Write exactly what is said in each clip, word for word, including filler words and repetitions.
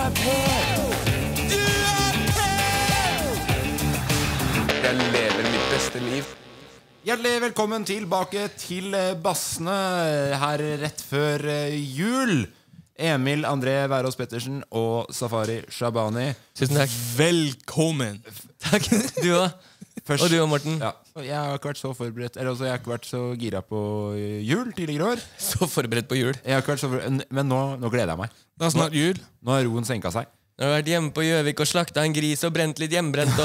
er Per! Du er Per! Jeg lever mitt beste liv. Hjertelig velkommen tilbake til Bassene her rett før jul. Emil André Værås Pettersen og Safari Shabani. Tusen takk. Velkommen. Takk, du også. Først, og du og Morten. Ja. Jeg har ikke vært så forberedt. Eller også, jeg har ikke vært så gira på jul tidligere år. Så forberedt på jul. Jeg har ikke vært så forberedt, Men nå, nå gleder jeg meg. Det er snart jul. Nå har roen senka seg. Nå har jeg vært hjemme på Gjøvik og slakta en gris og brent litt hjemmebrent.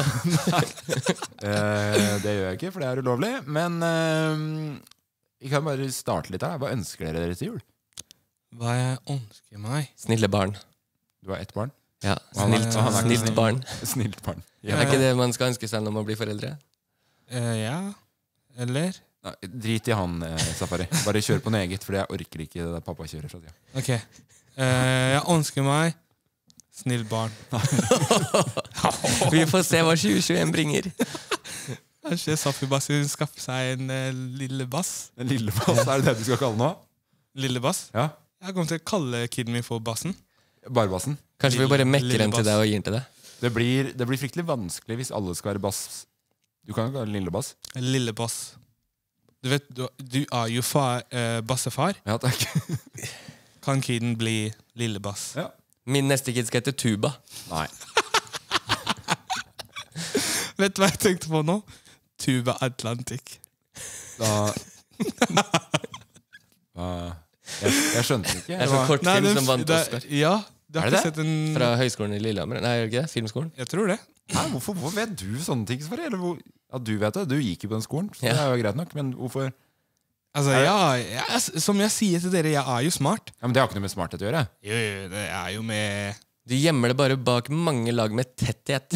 eh, det gjør jeg ikke, for det er ulovlig. Men eh, jeg kan bare starte litt her. Hva ønsker dere dere til jul? Hva jeg ønsker meg? Snille barn. Du har ett barn? Ja, snilt, snilt, er, snilt snill. barn. Snilt barn. Ja. Er ikke det man skal ønske seg når man blir foreldre? Uh, ja, eller? Nei, drit i han, eh, Safari. Bare kjør på noe eget, for jeg orker ikke det der pappa kjører fra tida. Ok, uh, jeg ønsker meg snill barn. Vi får se hva tjue tjueen bringer. Kanskje Safi Bassi skaffer seg en uh, lille bass. En lille bass, er det det du skal kalle nå? Lille bass? Ja. Jeg kommer til å kalle kiden min for bassen. Bare bassen? Kanskje vi bare mekker den til deg og gir den til deg? Det blir, det blir fryktelig vanskelig hvis alle skal være bass. Du kan jo kalle lille bass. Lille bass. Du vet, du, du er jo far, uh, bassefar. Ja, takk. Kan kiden bli lille bass? Ja. Min neste kid skal hete Tuba. Nei. Vet du hva jeg tenkte på nå? Tuba Atlantic. Da uh, jeg, jeg skjønte ikke. Det er så kortfilm som vant det, Oscar. Ja, du har Er ikke det sett en... Fra Høgskolen i Lillehammer. Nei, er det ikke det? Filmskolen? Jeg tror det. Hæ, hvorfor, hvorfor vet du sånne ting? Safari? Eller hvor, ja, du vet det, du gikk jo på den skolen, så Ja. det er jo greit nok. Men hvorfor? Altså, Er det- ja, jeg, som jeg sier til dere, jeg er jo smart. Ja, men Det har ikke noe med smarthet å gjøre. Jo, jo, det er jo med... Du gjemmer det bare bak mange lag med tetthet.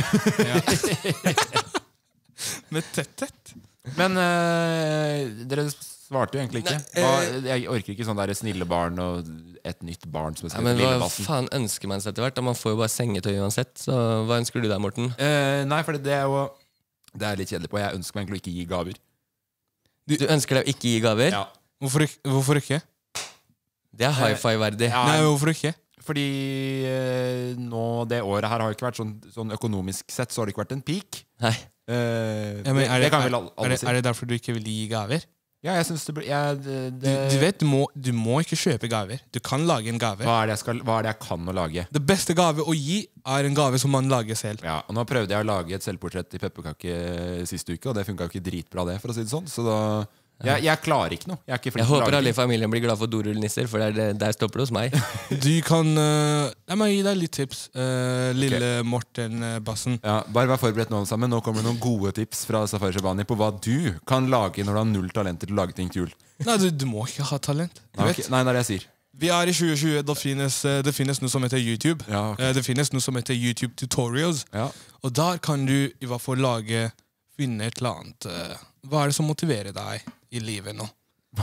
Med tetthet. Men øh, dere svarte jo egentlig ikke. Nei, Hva, øh, jeg orker ikke sånn der snille barn og et nytt barn som Ja, skal men hete hva Lillebassen. faen ønsker man seg etter hvert? Da man får jo bare sengetøy uansett. Så hva ønsker du deg, Morten? Eh, nei, for det er jo Det er litt kjedelig på. Jeg ønsker meg egentlig ikke å gi gaver. Du ønsker deg å ikke gi gaver? Ja. Hvorfor, ikke- hvorfor ikke? Det er high five-verdig. Ja, Nei, hvorfor ikke? Fordi eh, nå det året her har jo ikke vært sånn, sånn økonomisk sett, så har det ikke vært en peak. Nei. Eh, Ja, men det, er, det, det kan er, vel alle, er, alle det, si. er det derfor du ikke vil gi gaver? Ja, jeg synes det blir jeg, det, Du, det, du vet, du må, du må ikke kjøpe gaver. Du kan lage en gave. hva, er det jeg skal, hva er det jeg kan å lage? Det beste gave å gi er en gave som man lager selv. Ja, og Nå prøvde jeg å lage et selvportrett i pepperkake sist uke, og det funka jo ikke dritbra, det, for å si det sånn. Så da Jeg, jeg klarer ikke noe. Jeg er ikke flink Jeg til å håper lage alle i ting. familien blir glad for dorullnisser, for der, der stopper det hos meg. Du kan uh, La meg gi deg litt tips. Uh, lille Morten uh, Bassen. Ja, bare vær forberedt nå sammen. Nå kommer det noen gode tips fra Safari Shabani på hva du kan lage når du har null talenter til å lage ting til jul. Nei, du, du må ikke ha talent. Du Nei, vet. ok. Nei, det er det jeg sier. Vi er i tjue tjue. Det finnes, uh, det finnes noe som heter YouTube. Ja, ok. Uh, det finnes noe som heter YouTube Tutorials. Ja. Og der kan du i hvert fall lage Finne et eller annet. Uh, hva er det som motiverer deg i livet nå?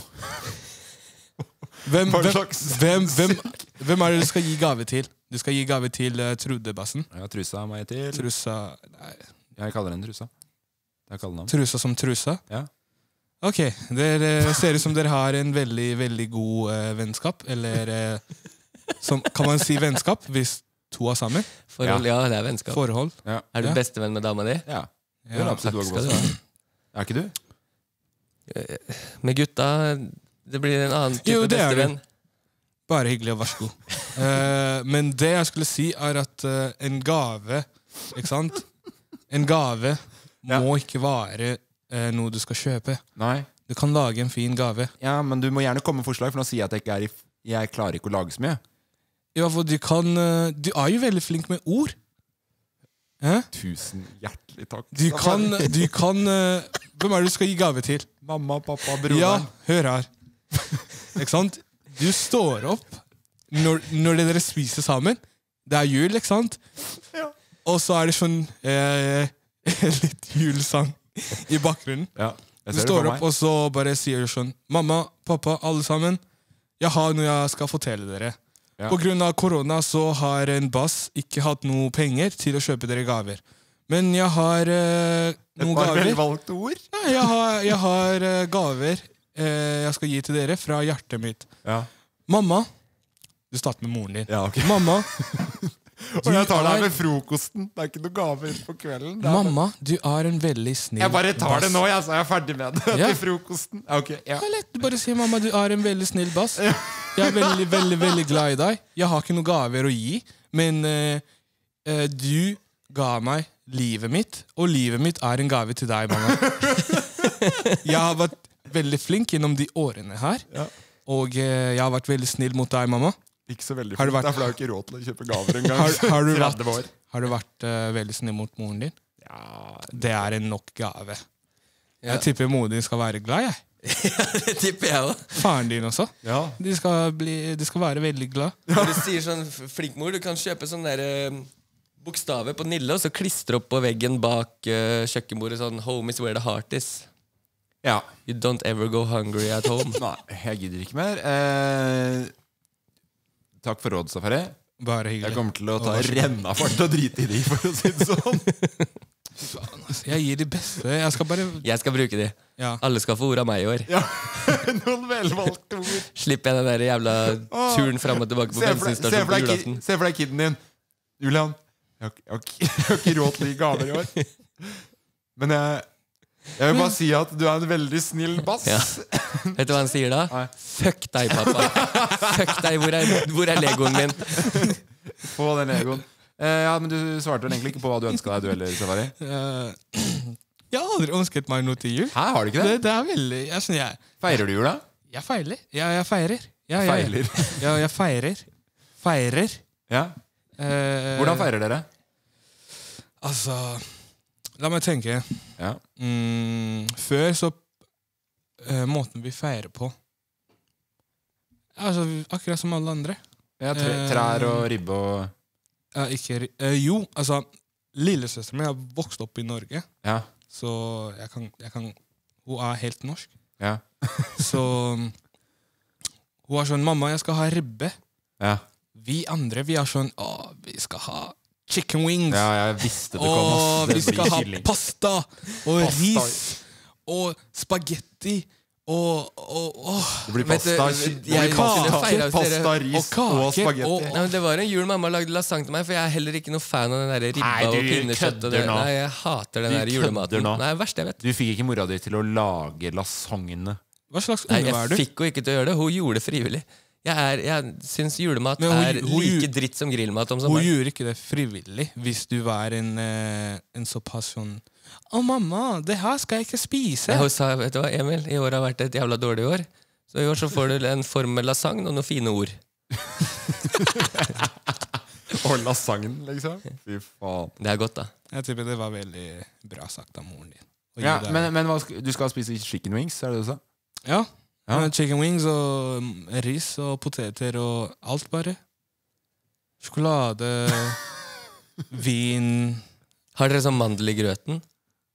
Hvem, Hva hvem, slags- hvem, hvem, hvem er det du skal gi gave til? Du skal gi gave til uh, Trude-bassen. Ja, trussa meg til. Trussa nei, Jeg kaller henne Trussa. Det er kallenavn. Trussa som trussa? Ja. Ok, dere ser ut som dere har en veldig, veldig god uh, vennskap. Eller uh, som, kan man si vennskap hvis to er sammen? Forhold, ja, det er vennskap. Forhold. Ja. Er du Ja. bestevenn med dama di? Ja. Ja, Det er absolutt takk også skal du godt. ha. Er ikke du? Med gutta det blir en annen type Jo, det er det. bestevenn. Bare hyggelig, og vær så god. Eh, men det jeg skulle si, er at eh, en gave, ikke sant? En gave Ja. må ikke være eh, noe du skal kjøpe. Nei. Du kan lage en fin gave. Ja, men du må gjerne komme med forslag, for nå sier jeg at jeg ikke er i f- Jeg klarer ikke å lage så mye. Ja, for du kan eh, Du er jo veldig flink med ord. Hæ? Tusen hjertelig takk. Du kan, du kan eh, Hvem er det du skal gi gave til? Mamma, pappa, Ja, broderen. hør her. Ikke sant? Du står opp når, når dere spiser sammen. Det er jul, ikke sant? Ja. Og så er det sånn eh, litt julesang i bakgrunnen. Ja, jeg Du ser det står for opp, meg. og så bare sier du sånn: Mamma, pappa, alle sammen, jeg har noe jeg skal fortelle dere. Ja. På grunn av korona så har en bass ikke hatt noe penger til å kjøpe dere gaver. Men jeg har eh, Et noen par gaver. velvalgte ord. Ja, jeg har, jeg har eh, gaver eh, jeg skal gi til dere fra hjertet mitt. Ja. Mamma. Du starter med moren din. Ja, ok. Mamma, Og jeg tar deg med frokosten. Det er ikke noe gaver på kvelden. Det er Mamma, du er en veldig snill Jeg bare tar det bass. nå, jeg, så er jeg ferdig med det Ja. til frokosten. Ja, ok, ja. Det er lett, du bare sier mamma, du er en veldig snill bass. Jeg er veldig, veldig, veldig glad i deg. Jeg har ikke noen gaver å gi, men eh, eh, du ga meg livet mitt, og livet mitt er en gave til deg, mamma. Jeg har vært veldig flink gjennom de årene her, Ja. og eh, jeg har vært veldig snill mot deg, mamma. Ikke så veldig Har du fint, vært- for det er jo ikke råd til å kjøpe gaver engang. Har, har, du, tretti år. vært, har du vært eh, veldig snill mot moren din? Ja, Det er en nok gave. Ja. Jeg tipper moren din skal være glad, jeg. Det tipper jeg òg. Faren din også. ja. De skal, bli, de skal være veldig glad. Når du sier sånn f- flink mor, du kan kjøpe sånne der, eh, bokstaver på Nille, og så klistre opp på veggen bak eh, kjøkkenbordet sånn 'Home is where the heart is'. ja. You don't ever go hungry at home. Nei, jeg gidder ikke mer. Eh, takk for råd, Safari. Bare Jeg hyggelig. kommer til å ta Å, vær så god. renna for det og drite i de, for å si det sånn. Jeg gir de beste. Jeg skal bare Jeg skal bruke de. Ja. Alle skal få ord av meg i år. Ja, noen velvalgte ord. Slipper jeg den der jævla turen fram og tilbake på Se for deg- se bensinstasjonen for på deg julaften. ki- se for deg kiden din. Julian, jeg har, ikke- jeg har, ikke- jeg har ikke råd til å gi gaver i år. Men jeg, jeg vil bare si at du er en veldig snill bass. Ja. Vet du hva han sier da? Nei. Fuck deg, pappa. Fuck deg, hvor er, hvor er legoen min? På den legoen. Eh, ja, men du svarte vel egentlig ikke på hva du ønska deg, du heller, Safari? Eh, Jeg har aldri ønsket meg noe til jul. Hæ, har du ikke det? Det, det er veldig Jeg, sånn, jeg, Feirer du jula? jeg feiler. Jeg, jeg feirer. Ja, ja, ja. Feiler. Ja, jeg feirer. Feirer. Ja. Eh, Hvordan feirer dere? Altså La meg tenke. Ja. Mm, før så eh, Måten vi feirer på Altså akkurat som alle andre. Ja, tre, trær og ribbe og Ja, ikke, ri- eh, jo, altså lillesøsteren min har vokst opp i Norge, Ja. så jeg kan, jeg kan Hun er helt norsk. Ja. Så mm, hun er sånn 'Mamma, jeg skal ha ribbe'. Ja. Vi andre vi er sånn 'Å, vi skal ha chicken wings'. ja, jeg visste det kom. Og ass. Det vi skal blir ha kylling. pasta og Pasta. ris og spagetti og, og, og Det blir Vet du, pasta, jeg- det blir jeg pasta, skulle feire hos dere. pasta, ris Og og, kake, spagetti. og- Nei, men det var en jul mamma lagde lasagne til meg, for jeg er heller ikke noe fan av den der ribba Nei, du og pinnekjøtt. Og det. kødder nå. Nei, jeg hater den Du der kødder julematen. nå. Det er det verste jeg vet. Du fikk ikke mora di til å lage lasagnene. Hva slags Nei, unge jeg er du? fikk henne ikke til å gjøre det. Hun gjorde det frivillig. Jeg, er, jeg syns julemat Men hun- er hun- like dritt som grillmat om Hun sommeren. gjorde ikke det frivillig hvis du var en, eh, en såpass sånn 'Å, mamma, det her skal jeg ikke spise'. Ja, hun sa, vet du hva, Emil, i år har vært et jævla dårlig år. Så i år så får du en form med lasagne og noen fine ord. Og lasagnen, liksom. Fy faen. Det er godt, da. Jeg tipper det var veldig bra sagt av moren din. Å gi Ja, deg- men men hva skal, du skal spise chicken wings, er det det du sa? ja. Ja. Eh, Chicken wings og mm, ris og poteter og alt, bare. Sjokolade, vin. Har dere sånn mandel i grøten?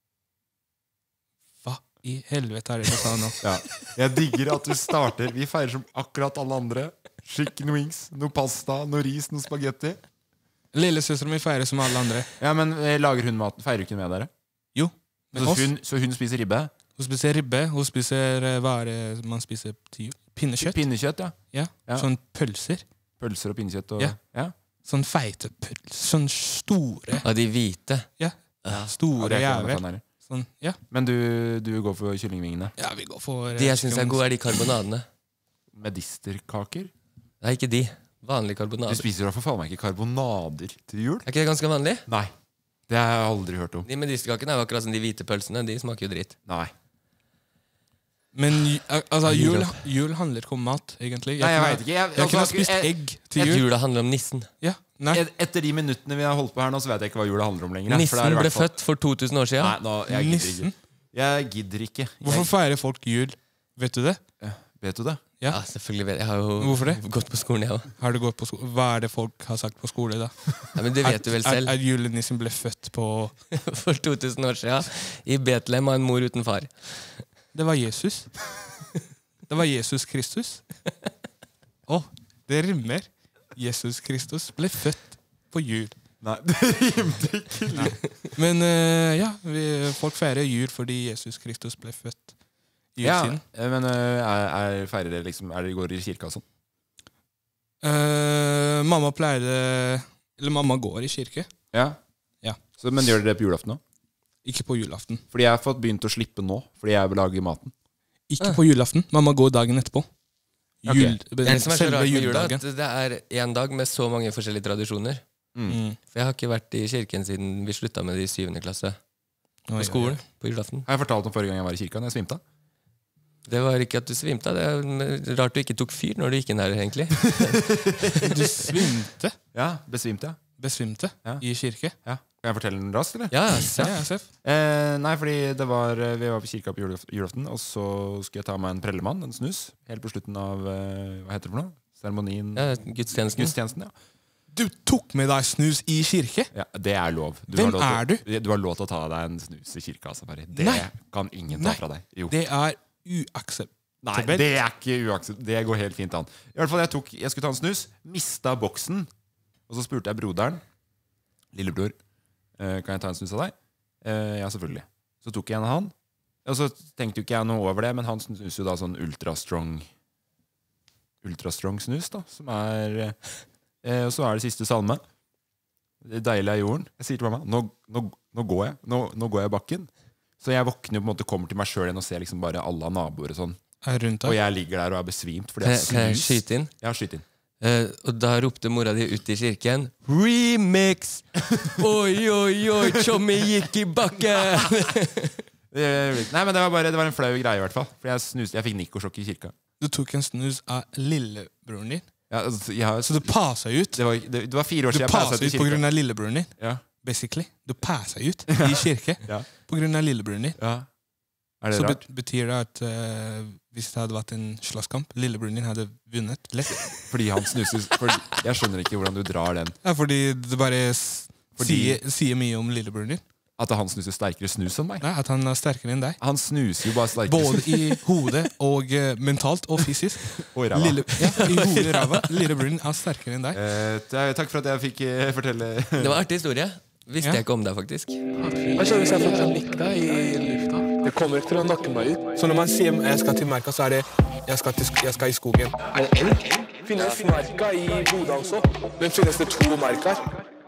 Hva i helvete er det du sa nå? Ja. Jeg digger at du starter. Vi feirer som akkurat alle andre. Chicken wings, noe pasta, noe ris, noe spagetti. Lillesøsteren min feirer som alle andre. Ja, men eh, lager hun maten? Feirer hun ikke med dere? Jo. Med Så oss. hun, så hun spiser ribbe? Hun spiser ribbe. Hun spiser eh, hva er det man spiser til jul? Pinnekjøtt. Pinnekjøtt, ja. Ja. Ja. Sånn pølser. Pølser og pinnekjøtt. Og, Ja. ja. Sånn feite pølser. Sånn store. Av de hvite? Ja. Ja, Store det er ikke noe jævel. fan her. Sånn, ja. Men du, du går for kyllingvingene? ja, vi går for eh, De jeg syns er chicken gode, er de karbonadene. Medisterkaker? Nei, ikke de. Vanlige Du karbonader. spiser i hvert fall faen meg ikke karbonader til jul? Er ikke det ganske vanlig? Nei. Det har jeg aldri hørt om. De medisterkakene er jo akkurat som de hvite pølsene. De smaker jo dritt. Nei. Men ju- al- altså, Jeg gir jul, opp. jul handler ikke om mat, egentlig. Nei, jeg kunne- vet ikke. Jeg, Jeg kunne ha altså, spist jeg- egg til jul. Jula handler om nissen. Ja, nei. et- Etter de minuttene vi har holdt på her nå, så vet jeg ikke hva jula handler om lenger. for det er Nissen i hvert ble fall- født for to tusen år siden. Nei, nå, jeg gidder Nissen? ikke. Jeg gidder ikke. Hvorfor feirer folk jul? Vet du det? Jeg, vet du det? Ja. Ja, selvfølgelig vet jeg. Jeg har jo Hvorfor det? gått på skolen, jeg òg. Har du gått på sko Hva er det folk har sagt på skole, da? Ja, men det vet du vel At, selv. at julenissen ble født på For to tusen år siden. I Betlehem av en mor uten far. Det var Jesus. Det var Jesus Kristus. Å, det rimmer. Jesus Kristus ble født på jul. Nei, det rimte ikke. Nei. Men eh, ja, vi, folk feirer jul fordi Jesus Kristus ble født i Ja, jultiden. men øh, er, er, feirer dere liksom Er dere går i kirka og sånn? Eh, mamma pleide Eller mamma går i kirke. Ja. Ja. Så, men gjør dere det på julaften nå? Ikke på julaften. Fordi jeg har fått begynt å slippe nå, fordi jeg vil lage maten. Ikke på julaften. Mamma går dagen etterpå. Jul, Det er det som er så selve rart med jula, juledagen. at det er en dag med så mange forskjellige tradisjoner. Mm. For jeg har ikke vært i kirken siden vi slutta med det i syvende klasse. Oi, På skolen, på julaften. Har jeg fortalt om forrige gang jeg var i kirka, når jeg svimte? Det var ikke at du svimte av. Det er rart du ikke tok fyr når du gikk inn her, egentlig. Du svimte. Ja, besvimte jeg. Besvimte Ja. i kirke. Ja. Kan jeg fortelle den raskt, eller? Ja, Ja, se. ja, Seff. Eh, nei, fordi det var vi var på kirka på julaf- julaften, og så skulle jeg ta meg en prellemann, en snus, helt på slutten av eh, hva heter det for noe? Seremonien. Ja, gudstjenesten. Gudstjenesten, ja. Du tok med deg snus i kirke? ja. Det er lov. Du Hvem har lov er til, Du har lov til å ta deg en snus i kirka. Altså, bare. Det Nei. kan ingen ta Nei. fra deg. Jo. Det er uakseptabelt. Nei, det er ikke uakseptabelt. Det går helt fint an. I hvert fall, Jeg, tok, jeg skulle ta en snus, mista boksen, og så spurte jeg broderen. Lillebror, eh, kan jeg ta en snus av deg? Eh, ja, selvfølgelig. Så tok jeg en av han. Og så tenkte jo ikke jeg noe over det, men han snuser jo da sånn ultrastrong Ultrastrong snus, da. Som er eh, Og så er det siste salme. Det deilige er jorden. Jeg sier til mamma nå, nå, nå går jeg nå, nå går jeg bakken. Så jeg våkner jo på en måte, kommer til meg sjøl igjen og ser liksom bare alle av naboer og sånn. Er rundt Og deg. jeg ligger der og er besvimt fordi Kan jeg jeg, kan har jeg snus. skyte inn? Jeg har skyt inn. Eh, og da ropte mora di ut i kirken Remix! Oi, oi, oi, Tjommi gikk i bakken! Eh, Nei, men det var bare Det var en flau greie, i hvert fall. For jeg snuste, jeg fikk nikosjokk i kirka. Du tok en snus av lillebroren din. Ja, altså, jeg har, Så du passa ut. det, var, det, det var fire år Du siden jeg passa passet ut til på kirka. grunn av lillebroren din. Ja, Basically. Du passa ut i kirke Ja. på grunn av lillebroren din. ja. Er det Så rart? bet betyr det at eh, hvis det hadde vært en slåsskamp, lillebroren din hadde vunnet lett? Fordi han snuser fordi, Jeg skjønner ikke hvordan du drar den. Ja, fordi det bare s- Fordi- sier, sier mye om lillebroren din. At han snuser sterkere snus enn meg. Nei, at han er sterkere enn deg. Han snuser jo bare sterkere Både snus. i hodet og eh, mentalt og fysisk. Og i ræva. Lille, ja, i hodet og ræva. Lillebroren er sterkere enn deg. Eh, ta- takk for at jeg fikk eh, fortelle. Det var en artig historie. Visste Ja. jeg ikke om deg, faktisk. Hva skjer hvis jeg får panikk da i lufta? Det kommer ikke til å nakke meg ut. Så når man sier jeg skal til merka, så er det jeg skal, til, sk- jeg skal i skogen. Er det elg? Finnes merka i Bodø også? Men finnes det to merker?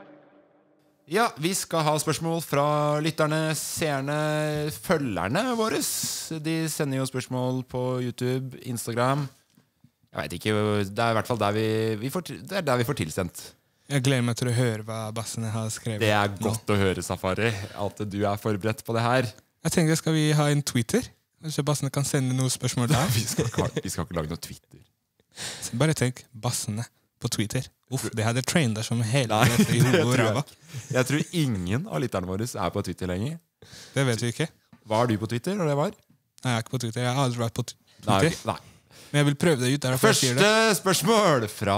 Ja, vi skal ha spørsmål fra lytterne, seerne, følgerne våre. De sender jo spørsmål på YouTube, Instagram. Jeg vet ikke, det er i hvert fall der vi, vi, får, til- det er der vi får tilsendt. Jeg gleder meg til å høre hva bassene har skrevet. Det er godt å høre, Safari, at du er forberedt på det her. Jeg tenker, skal vi ha en Twitter? Kanskje bassene kan sende noen spørsmål der? Vi skal ikke, ha- vi skal ikke lage noe Twitter. Så bare tenk, bassene på Twitter. Uff, det hadde trenda som hele Nei, dette i det hodet og tror jeg ræva. Jeg tror ingen av lytterne våre er på Twitter lenger. Det vet vi ikke. Var du på Twitter når det var? Nei, jeg er ikke på Twitter. Jeg har aldri vært på Twitter. Nei, ok, nei. Men jeg vil prøve det ut. Derfor jeg sier det. Første spørsmål fra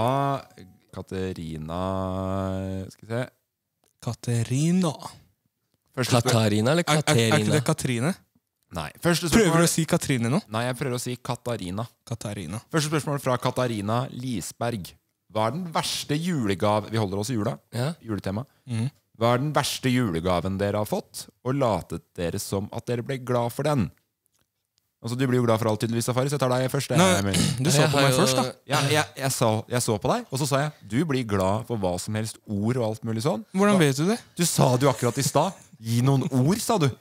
Katerina Skal vi se. Katerina. Første spør Katarina eller Er, er, er ikke Katerina? det Katrine? Nei, første Prøver spørsmål du å si Katrine nå? Nei, jeg prøver å si Katarina. Katarina. Første spørsmål fra Katarina Lisberg. Hva er den verste julegave Vi holder oss i jula. Ja. Juletema. Mhm. Hva er den verste julegaven dere har fått, og latet dere som at dere ble glad for den? Altså, Du blir jo glad for alt, tydeligvis, Safari, så jeg tar deg først. Nei, Emil. du så Jeg på har meg jo- først, da. Ja, jeg, jeg, så, jeg så på deg, og så sa jeg du blir glad for hva som helst ord og alt mulig sånn. Hvordan vet du det? Du sa det jo akkurat i stad. Gi noen ord, sa du.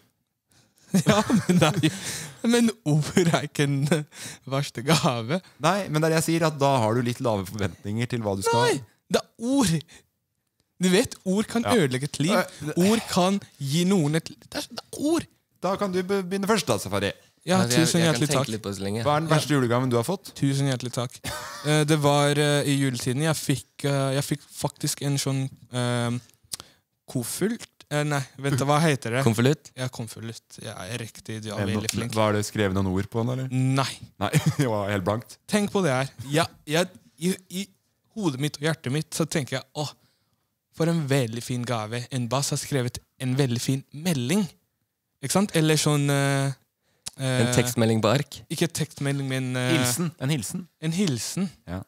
Ja, men, det er jo- men ord er ikke en eh, verste gave. Nei, men det er det jeg sier, at da har du litt lave forventninger til hva du skal. Nei, det er ord. Du vet, ord kan Ja. ødelegge et liv. Ord kan gi noen et liv. Det er, det er ord. Da kan du be- begynne først, da, Safari. Ja, Altså, jeg, tusen jeg kan hjertelig tenke takk. litt på det så lenge. Hva er den verste julegaven du har fått? Tusen hjertelig takk. Eh, det var eh, i juletiden. Jeg fikk, eh, jeg fikk faktisk en sånn uh, koffert. Eh, nei, vent, hva heter det? Konvolutt? Ja, konvolutt. Jeg er riktig, du er En- veldig flink. Var det skrevet noen ord på den, eller? Nei. Nei, det var helt blankt. Tenk på det her. Ja, jeg, i, I hodet mitt og hjertet mitt så tenker jeg åh, for en veldig fin gave. En bass har skrevet en veldig fin melding. Ikke sant? Eller sånn eh, eh, En tekstmelding på ark? Ikke tekstmelding, men eh, Hilsen. En hilsen. en hilsen. Ja.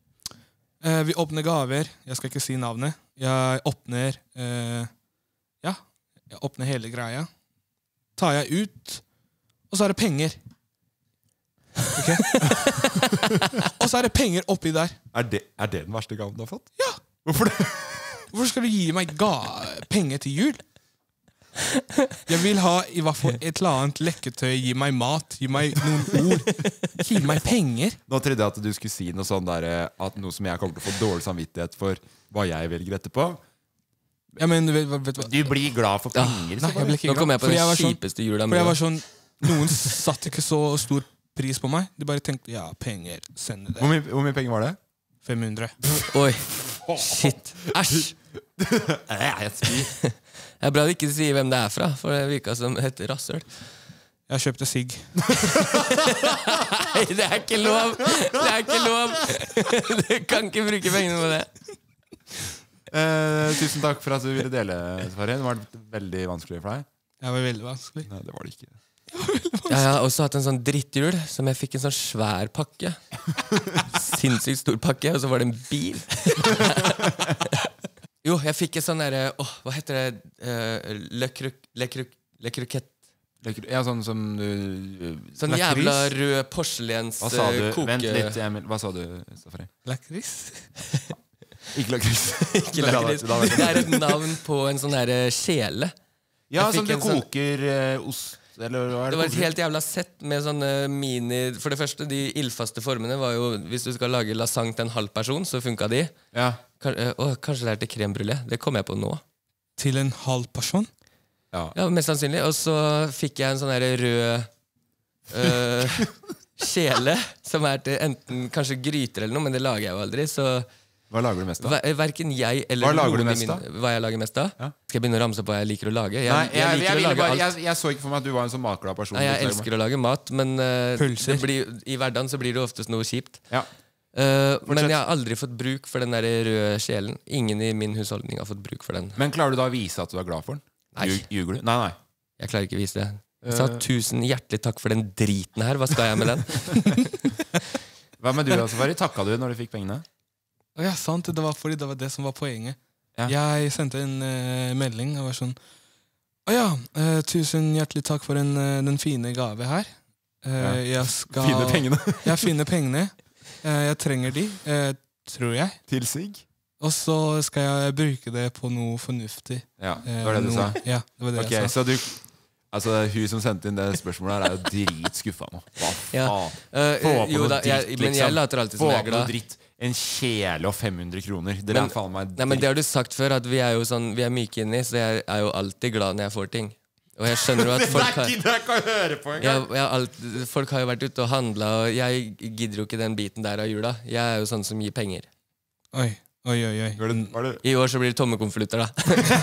Eh, vi åpner gaver. Jeg skal ikke si navnet. Jeg åpner eh, Ja, jeg åpner hele greia. Tar jeg ut, og så er det penger. Ok? Og så er det penger oppi der. Er det, er det den verste gaven du har fått? Ja. Hvorfor det? Hvorfor skal du gi meg ga penger til jul? Jeg vil ha i hvert fall et eller annet lekketøy. Gi meg mat, gi meg noen ord. Gi meg penger. Nå trodde jeg at du skulle si noe sånn der, at noe som jeg kommer til å få dårlig samvittighet for hva jeg velger etterpå. Ja, men, vet, vet, vet, Du blir glad for penger. Nei, jeg ble ikke Nå kommer jeg på Fordi den jeg var sånn- kjipeste jula For jeg mi. var sånn, noen satte ikke så stor pris på meg. De bare tenkte, ja, penger, send Hvor det. mye, hvor mye penger var det? fem hundre. Oi, shit. Æsj. Jeg spyr. Det er bra du ikke sier hvem det er fra, for det virka som et rasshøl. Jeg kjøpte sigg. Nei, det er ikke lov! Det er ikke lov! Du kan ikke bruke pengene på det. Eh, tusen takk for at du ville dele, Safari. Det var veldig vanskelig for deg. Det var veldig vanskelig. Nei, det var det ikke. Ja, jeg har også hatt en sånn drittjul som jeg fikk en sånn svær pakke. Sinnssykt stor pakke, og så var det en bil. Jo, jeg fikk en sånn derre Åh, hva heter det? Uh, Le Croc- Le Croc- Le Croquette. Ja, sånn som du Sånn jævla rød porselens Hva sa du? eh, koke... Vent litt, Emil. Hva sa du, Safari? Lakris? Ikke lakris. Ikke lakris. Det er et navn på en sånn derre kjele. Ja, Jeg som fikk du en sånn- koker eh, ost eller hva er Det det? var et koker? helt jævla sett med sånne mini... For det første, de ildfaste formene var jo hvis du skal lage lasagne til en halv person, så funka de. Ja. Kan, eh, å, kanskje det er til crème brûlée. Det kom jeg på nå. Til en halv person? Ja. Ja, mest sannsynlig. Og så fikk jeg en sånn der rød øh, kjele, som er til enten kanskje gryter eller noe, men det lager jeg jo aldri. Så Hva lager du mest av? ver- verken jeg eller Hva lager du noen i mest min, av? Hva jeg lager mest av? Ja. Skal jeg begynne å ramse på hva jeg liker å lage? Jeg, Nei, jeg, jeg, liker jeg, å ville lage bare, alt. jeg, jeg så ikke for meg at du var en sånn matglad person. Nei, jeg Beklager elsker å lage mat, men øh, Pølser. det blir, i hverdagen så blir det oftest noe kjipt. meg. Ja. Uh, men jeg har aldri fått bruk for den der røde kjelen. Ingen i min husholdning har fått bruk for den. Men klarer du da å vise at du er glad for den? Nei. Ljug- Ljuger du? Nei, nei. Jeg klarer ikke å vise det. Jeg sa Uh. tusen hjertelig takk for den driten her. Hva skal jeg med den? Hva med du, Safari? Takka du når du fikk pengene? Å ja, sant. Det var fordi det var det som var poenget. Ja. Jeg sendte en eh, melding og var sånn Å ja, eh, tusen hjertelig takk for en, eh, den fine gave her. Eh, Ja. Jeg skal Fine pengene. Jeg finner pengene. Eh, jeg trenger de, eh, tror jeg. Til sigg? Og så skal jeg bruke det på noe fornuftig. Ja, Eh, det var det du noe- sa? Ja, det var det Ok, jeg sa. så du Altså, hun som sendte inn det spørsmålet her, er jo dritskuffa nå. Hva Ja. faen? Uh, Få på jo noe da, jeg, dritt, men jeg liksom. later alltid Få som jeg er på noe glad. dritt. En kjele og fem hundre kroner. Det Men- er faen meg Nei, men Det har du sagt før, at vi er jo sånn, vi er myke inni, så jeg er jo alltid glad når jeg får ting. Og jeg skjønner jo at folk har, Det er ikke å høre på jeg, engang! jeg har alt, folk har jo vært ute og handla, og jeg gidder jo ikke den biten der av jula. Jeg er jo sånn som gir penger. Oi, oi, oi, oi. Var det, var det? I år så blir det tomme konvolutter, da.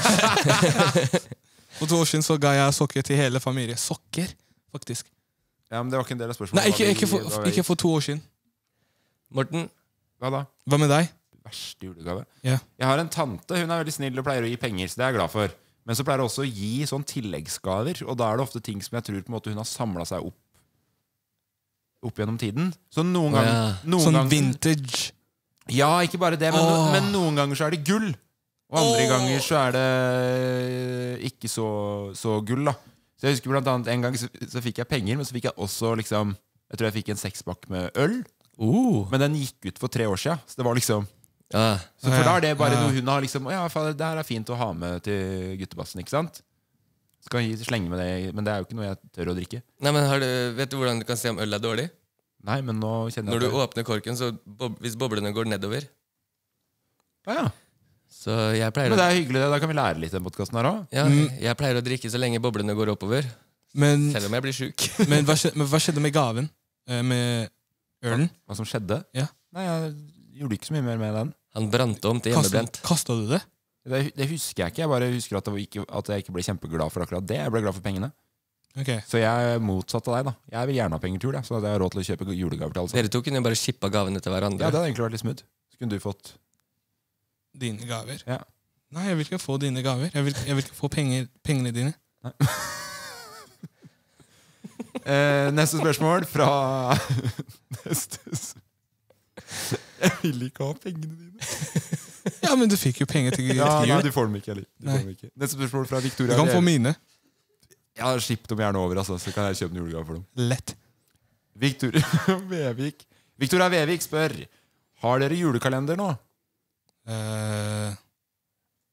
For to år siden så ga jeg sokker til hele familien. Sokker, faktisk. Ja, men det var ikke en del av spørsmålet. Nei, ikke, Hva vi- ikke, for, hva vi- ikke for to år siden. Morten, Hva da? Hva med deg? Verste julegave? Ja. Jeg har en tante, hun er veldig snill og pleier å gi penger, så det er jeg glad for. Men så pleier hun også å gi sånn tilleggsgaver, og da er det ofte ting som jeg tror på en måte hun har samla seg opp Opp gjennom tiden. Så noen Å, ganger, ja. noen Sånn ganger vintage. Ja, ikke bare det, men, Åh. men noen ganger så er det gull. Og andre Åh. ganger så er det ikke så, så gull, da. Så jeg husker blant annet en gang så, så fikk jeg penger, men så fikk jeg også liksom Jeg tror jeg fikk en sekspakk med øl, uh, men den gikk ut for tre år siden. Så det var liksom ja. Så for Ja, da er det bare ja. noe hun har liksom Å ja, faen, det her er fint å ha med til guttebassen, ikke sant? Skal gi, slenge med det, men det er jo ikke noe jeg tør å drikke. Nei, men har du, Vet du hvordan du kan se om øl er dårlig? Nei, men nå kjenner Når jeg du at åpner korken, så bob, hvis boblene går nedover. ja, ja. Så jeg pleier, Men det å, er hyggelig, det. Da kan vi lære litt i den podkasten her òg. ja, Mm. jeg pleier å drikke så lenge boblene går oppover. Men, Selv om jeg blir sjuk. men, hva skjedde, men hva skjedde med gaven? Eh, med ølen? Hva som skjedde? Ja. Nei, jeg gjorde ikke så mye mer med den. Han brant om til Kasta, hjemmebrent. kasta du det? Det, det husker jeg ikke. Jeg bare husker at, det var ikke, at jeg ikke ble kjempeglad for akkurat det. Jeg ble glad for pengene. Ok. Så jeg er motsatt av deg, da. Jeg vil gjerne ha penger til jul, jeg, så hadde jeg råd til å kjøpe julegaver til alle sammen. Dere to kunne jo bare shippa gavene til hverandre. Ja, det hadde egentlig vært litt smooth. Så kunne du fått Dine gaver? Ja. Nei, jeg vil ikke få dine gaver. Jeg vil, jeg vil ikke få penger, pengene dine. eh, Neste spørsmål fra Neste s- Jeg vil ikke ha pengene dine. Ja, men du fikk jo penger til, Ja, til nei, jul. du får dem ikke heller. Du får Nei. dem ikke. Neste spørsmål fra Du Victoria. kan få Vevik. mine. Ja, slipp dem gjerne over, altså, så kan jeg kjøpe en julegave for dem. Lett. Victoria Vevik Victoria Vevik spør: har dere julekalender nå? Eh,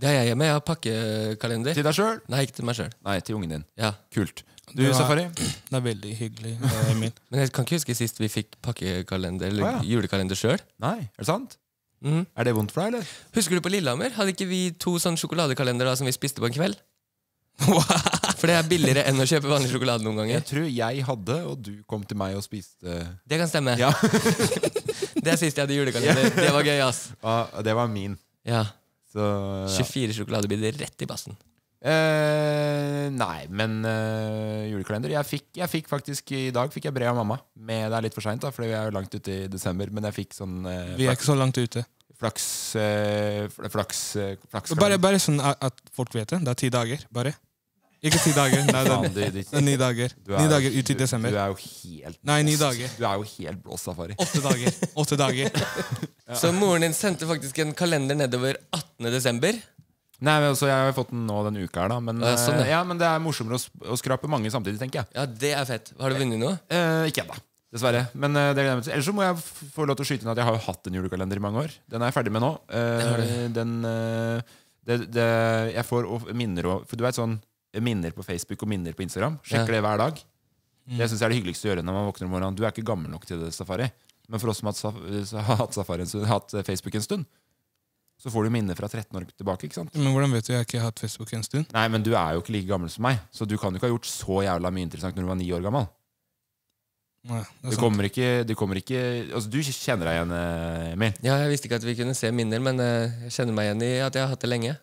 Ja, jeg er med. Jeg har pakkekalender. Til deg sjøl? Nei, ikke til meg selv. Nei, til ungen din. Ja. Kult. Du, Det var- Safari? Det er veldig hyggelig. eh, Emil. Men jeg kan ikke huske sist vi fikk pakkekalender eller Å, ja. julekalender selv. Nei, er det sant? Mhm. Er det vondt for deg, eller? Husker du på Lillehammer? Hadde ikke vi to sånne sjokoladekalender da, som vi spiste på en kveld? For det er billigere enn å kjøpe vanlig sjokolade noen ganger. Jeg tror jeg hadde, og du kom til meg og spiste. Det kan stemme. Ja, Det er sist jeg hadde julekalender. Det var gøy, ass. ja det var min. Ja. Så, ja. tjuefire sjokoladebiter rett i bassen. Eh, nei, men eh, julekalender jeg fikk, jeg fikk faktisk I dag fikk jeg brev av mamma. Med, det er litt for sent, da, for vi er jo langt ute i desember. Men jeg fikk sånn eh, Vi er ikke så langt ute. flaks eh, fl- Flaks, eh, flaks Bare, bare sånn at at folk vet det. Det er ti dager. Bare. Ikke ti dager. Nei, det Faen, er, du, du, det er ni dager. du Ni er- dager ut i du- desember. Du er jo helt Nei, ni blåst. dager. Du er jo helt blåst, Safari. Åtte dager. Åtte dager. Så moren din sendte faktisk en kalender nedover attende desember. Nei, men altså, Jeg har fått den nå denne uka, her da men, Ja, sånn, ja. eh, ja, men det er morsommere å, sp- å skrape mange samtidig, tenker jeg. Ja, det er fett. Har du vunnet noe? Eh, ikke ennå, dessverre. Men eh, det gleder jeg meg til. Ellers så må jeg f- få lov til å skyte inn at jeg har jo hatt en julekalender i mange år. Den er jeg ferdig med nå. Eh, Det har du. den eh, det, det, Jeg får og- minner og, For du vet sånn minner på Facebook og minner på Instagram. Sjekker Ja. det hver dag. Det synes jeg er det hyggeligste å gjøre når man våkner om morgenen. Du er ikke gammel nok til det, Safari. Men for oss som har hatt, saf- har hatt, Safari, en stund- hatt Facebook en stund, så får du minner fra tretten år tilbake. Ikke sant? Men hvordan vet du jeg ikke har hatt Facebook en stund? Nei, men du er jo ikke like gammel som meg, så du kan jo ikke ha gjort så jævla mye interessant når du var ni år gammel. Nei, det Du er sant. kommer ikke, du kommer ikke Altså, du kjenner deg igjen, eh, Emil. Ja, Jeg visste ikke at vi kunne se minner, men eh, jeg kjenner meg igjen i at jeg har hatt det lenge.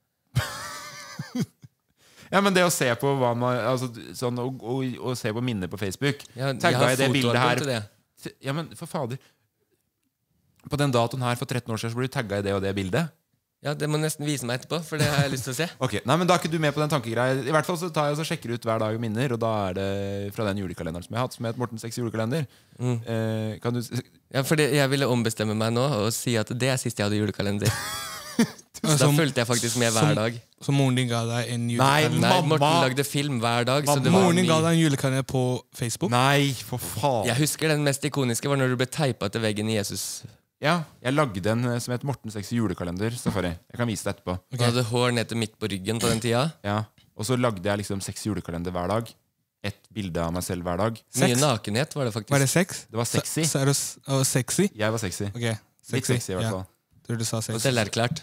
Ja, men det å se på hva man altså, sånn, å, å, å se på minner på Facebook Jeg, jeg Tagga har i det bildet fotoalbum her. til det. Ja, men for fader. På den datoen her for tretten år siden så ble du tagga i det og det bildet. Ja, Det må nesten vise meg etterpå, for det har jeg lyst til å se. Ok, nei, men Da er ikke du med på den tankegreia. I hvert fall så tar jeg og så sjekker ut hver dag minner, og da er det fra den julekalenderen som jeg har hatt, som heter Morten Seks julekalender. Mm. Eh, kan du s- Ja, fordi Jeg ville ombestemme meg nå og si at det er sist jeg hadde julekalender. Så da Som- fulgte jeg faktisk med hver som- dag. Så moren din ga deg en Nei, julekalender? Nei, Mamma! Morten lagde film hver dag. Så det var Moren din ga min- deg en julekalender på Facebook? Nei, for faen. Jeg husker den mest ikoniske var når du ble teipa til veggen i Jesus. Ja, jeg lagde en eh, som het Morten Seks julekalender. Safari. Jeg kan vise det etterpå. Du hadde hår ned til midt på ryggen på den tida. Ja, Og så lagde jeg liksom seks julekalender hver dag. Ett bilde av meg selv hver dag. Mye Sex? nakenhet var det faktisk. Var det sex? Det var sexy. Så, så er det s- og sexy? Jeg var sexy. Ok, Litt sexy. sexy, i hvert fall. Ja, tror du sa Og sexy. selverklært.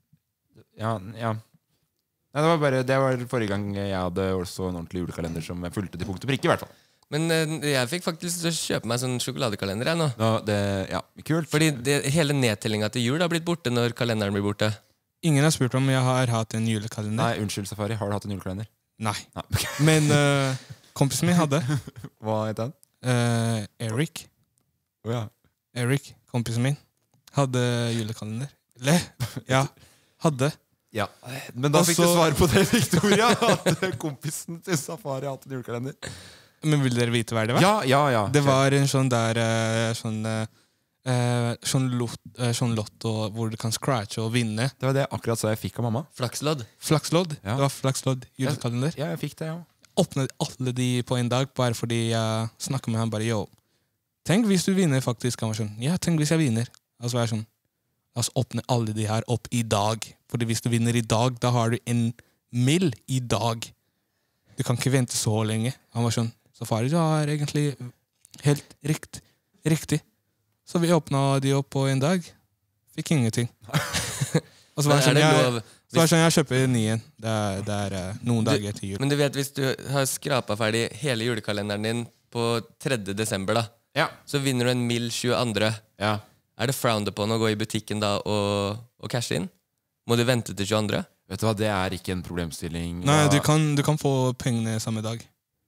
Ja, ja. Nei, det var bare Det var forrige gang jeg hadde også en ordentlig julekalender som jeg fulgte til punkt og prikke. I hvert fall. Men eh, jeg fikk faktisk lyst til å kjøpe meg sånn sjokoladekalender. Jeg, nå. Nå, det, ja, kult. Fordi det, hele nedtellinga til jul har blitt borte når kalenderen blir borte. Ingen har spurt om jeg har hatt en julekalender. Nei, unnskyld, Safari. Har du hatt en julekalender? Nei. Nei. ok. Men eh, kompisen min hadde. Hva het den? eh, Eric. Å ja. Eric, kompisen min, hadde julekalender. Eller, ja, hadde. ja. Men da Og fikk du så- svar på det, Victoria. At kompisen til Safari har hatt en julekalender. Men vil dere vite hva det var? Ja, ja, ja. Det var en sånn der eh, sånn, eh, eh, sånn, lot, eh, sånn lotto hvor du kan scratche og vinne. Det var det jeg akkurat sa jeg fikk av mamma. Flakslodd. Flakslodd. Ja. Det var flakslodd julekalender. Ja, jeg fikk det, ja. Åpnet alle de på en dag bare fordi jeg snakket med han bare, yo, tenk hvis du vinner faktisk. Han var sånn, ja, tenk hvis jeg vinner. Og så var jeg sånn, la oss åpne alle de her opp i dag. Fordi hvis du vinner i dag, da har du en mil i dag. Du kan ikke vente så lenge. Han var sånn, Safari, du har egentlig helt rikt, riktig. Så vi åpna de opp på en dag. Fikk ingenting. Og så var Men det er sånn, det jeg, lov? så var det sånn, jeg kjøper en ny en. Det er, det er eh, noen Du- dager til jul. Men du vet, hvis du har skrapa ferdig hele julekalenderen din på tredje desember, da, Ja. så vinner du en mild tjueandre. ja. Er det frowned upon å gå i butikken da og, og cashe inn? Må du vente til tjueandre? Vet du hva, det er ikke en problemstilling. Nei, Hva- du kan, du kan få pengene samme dag.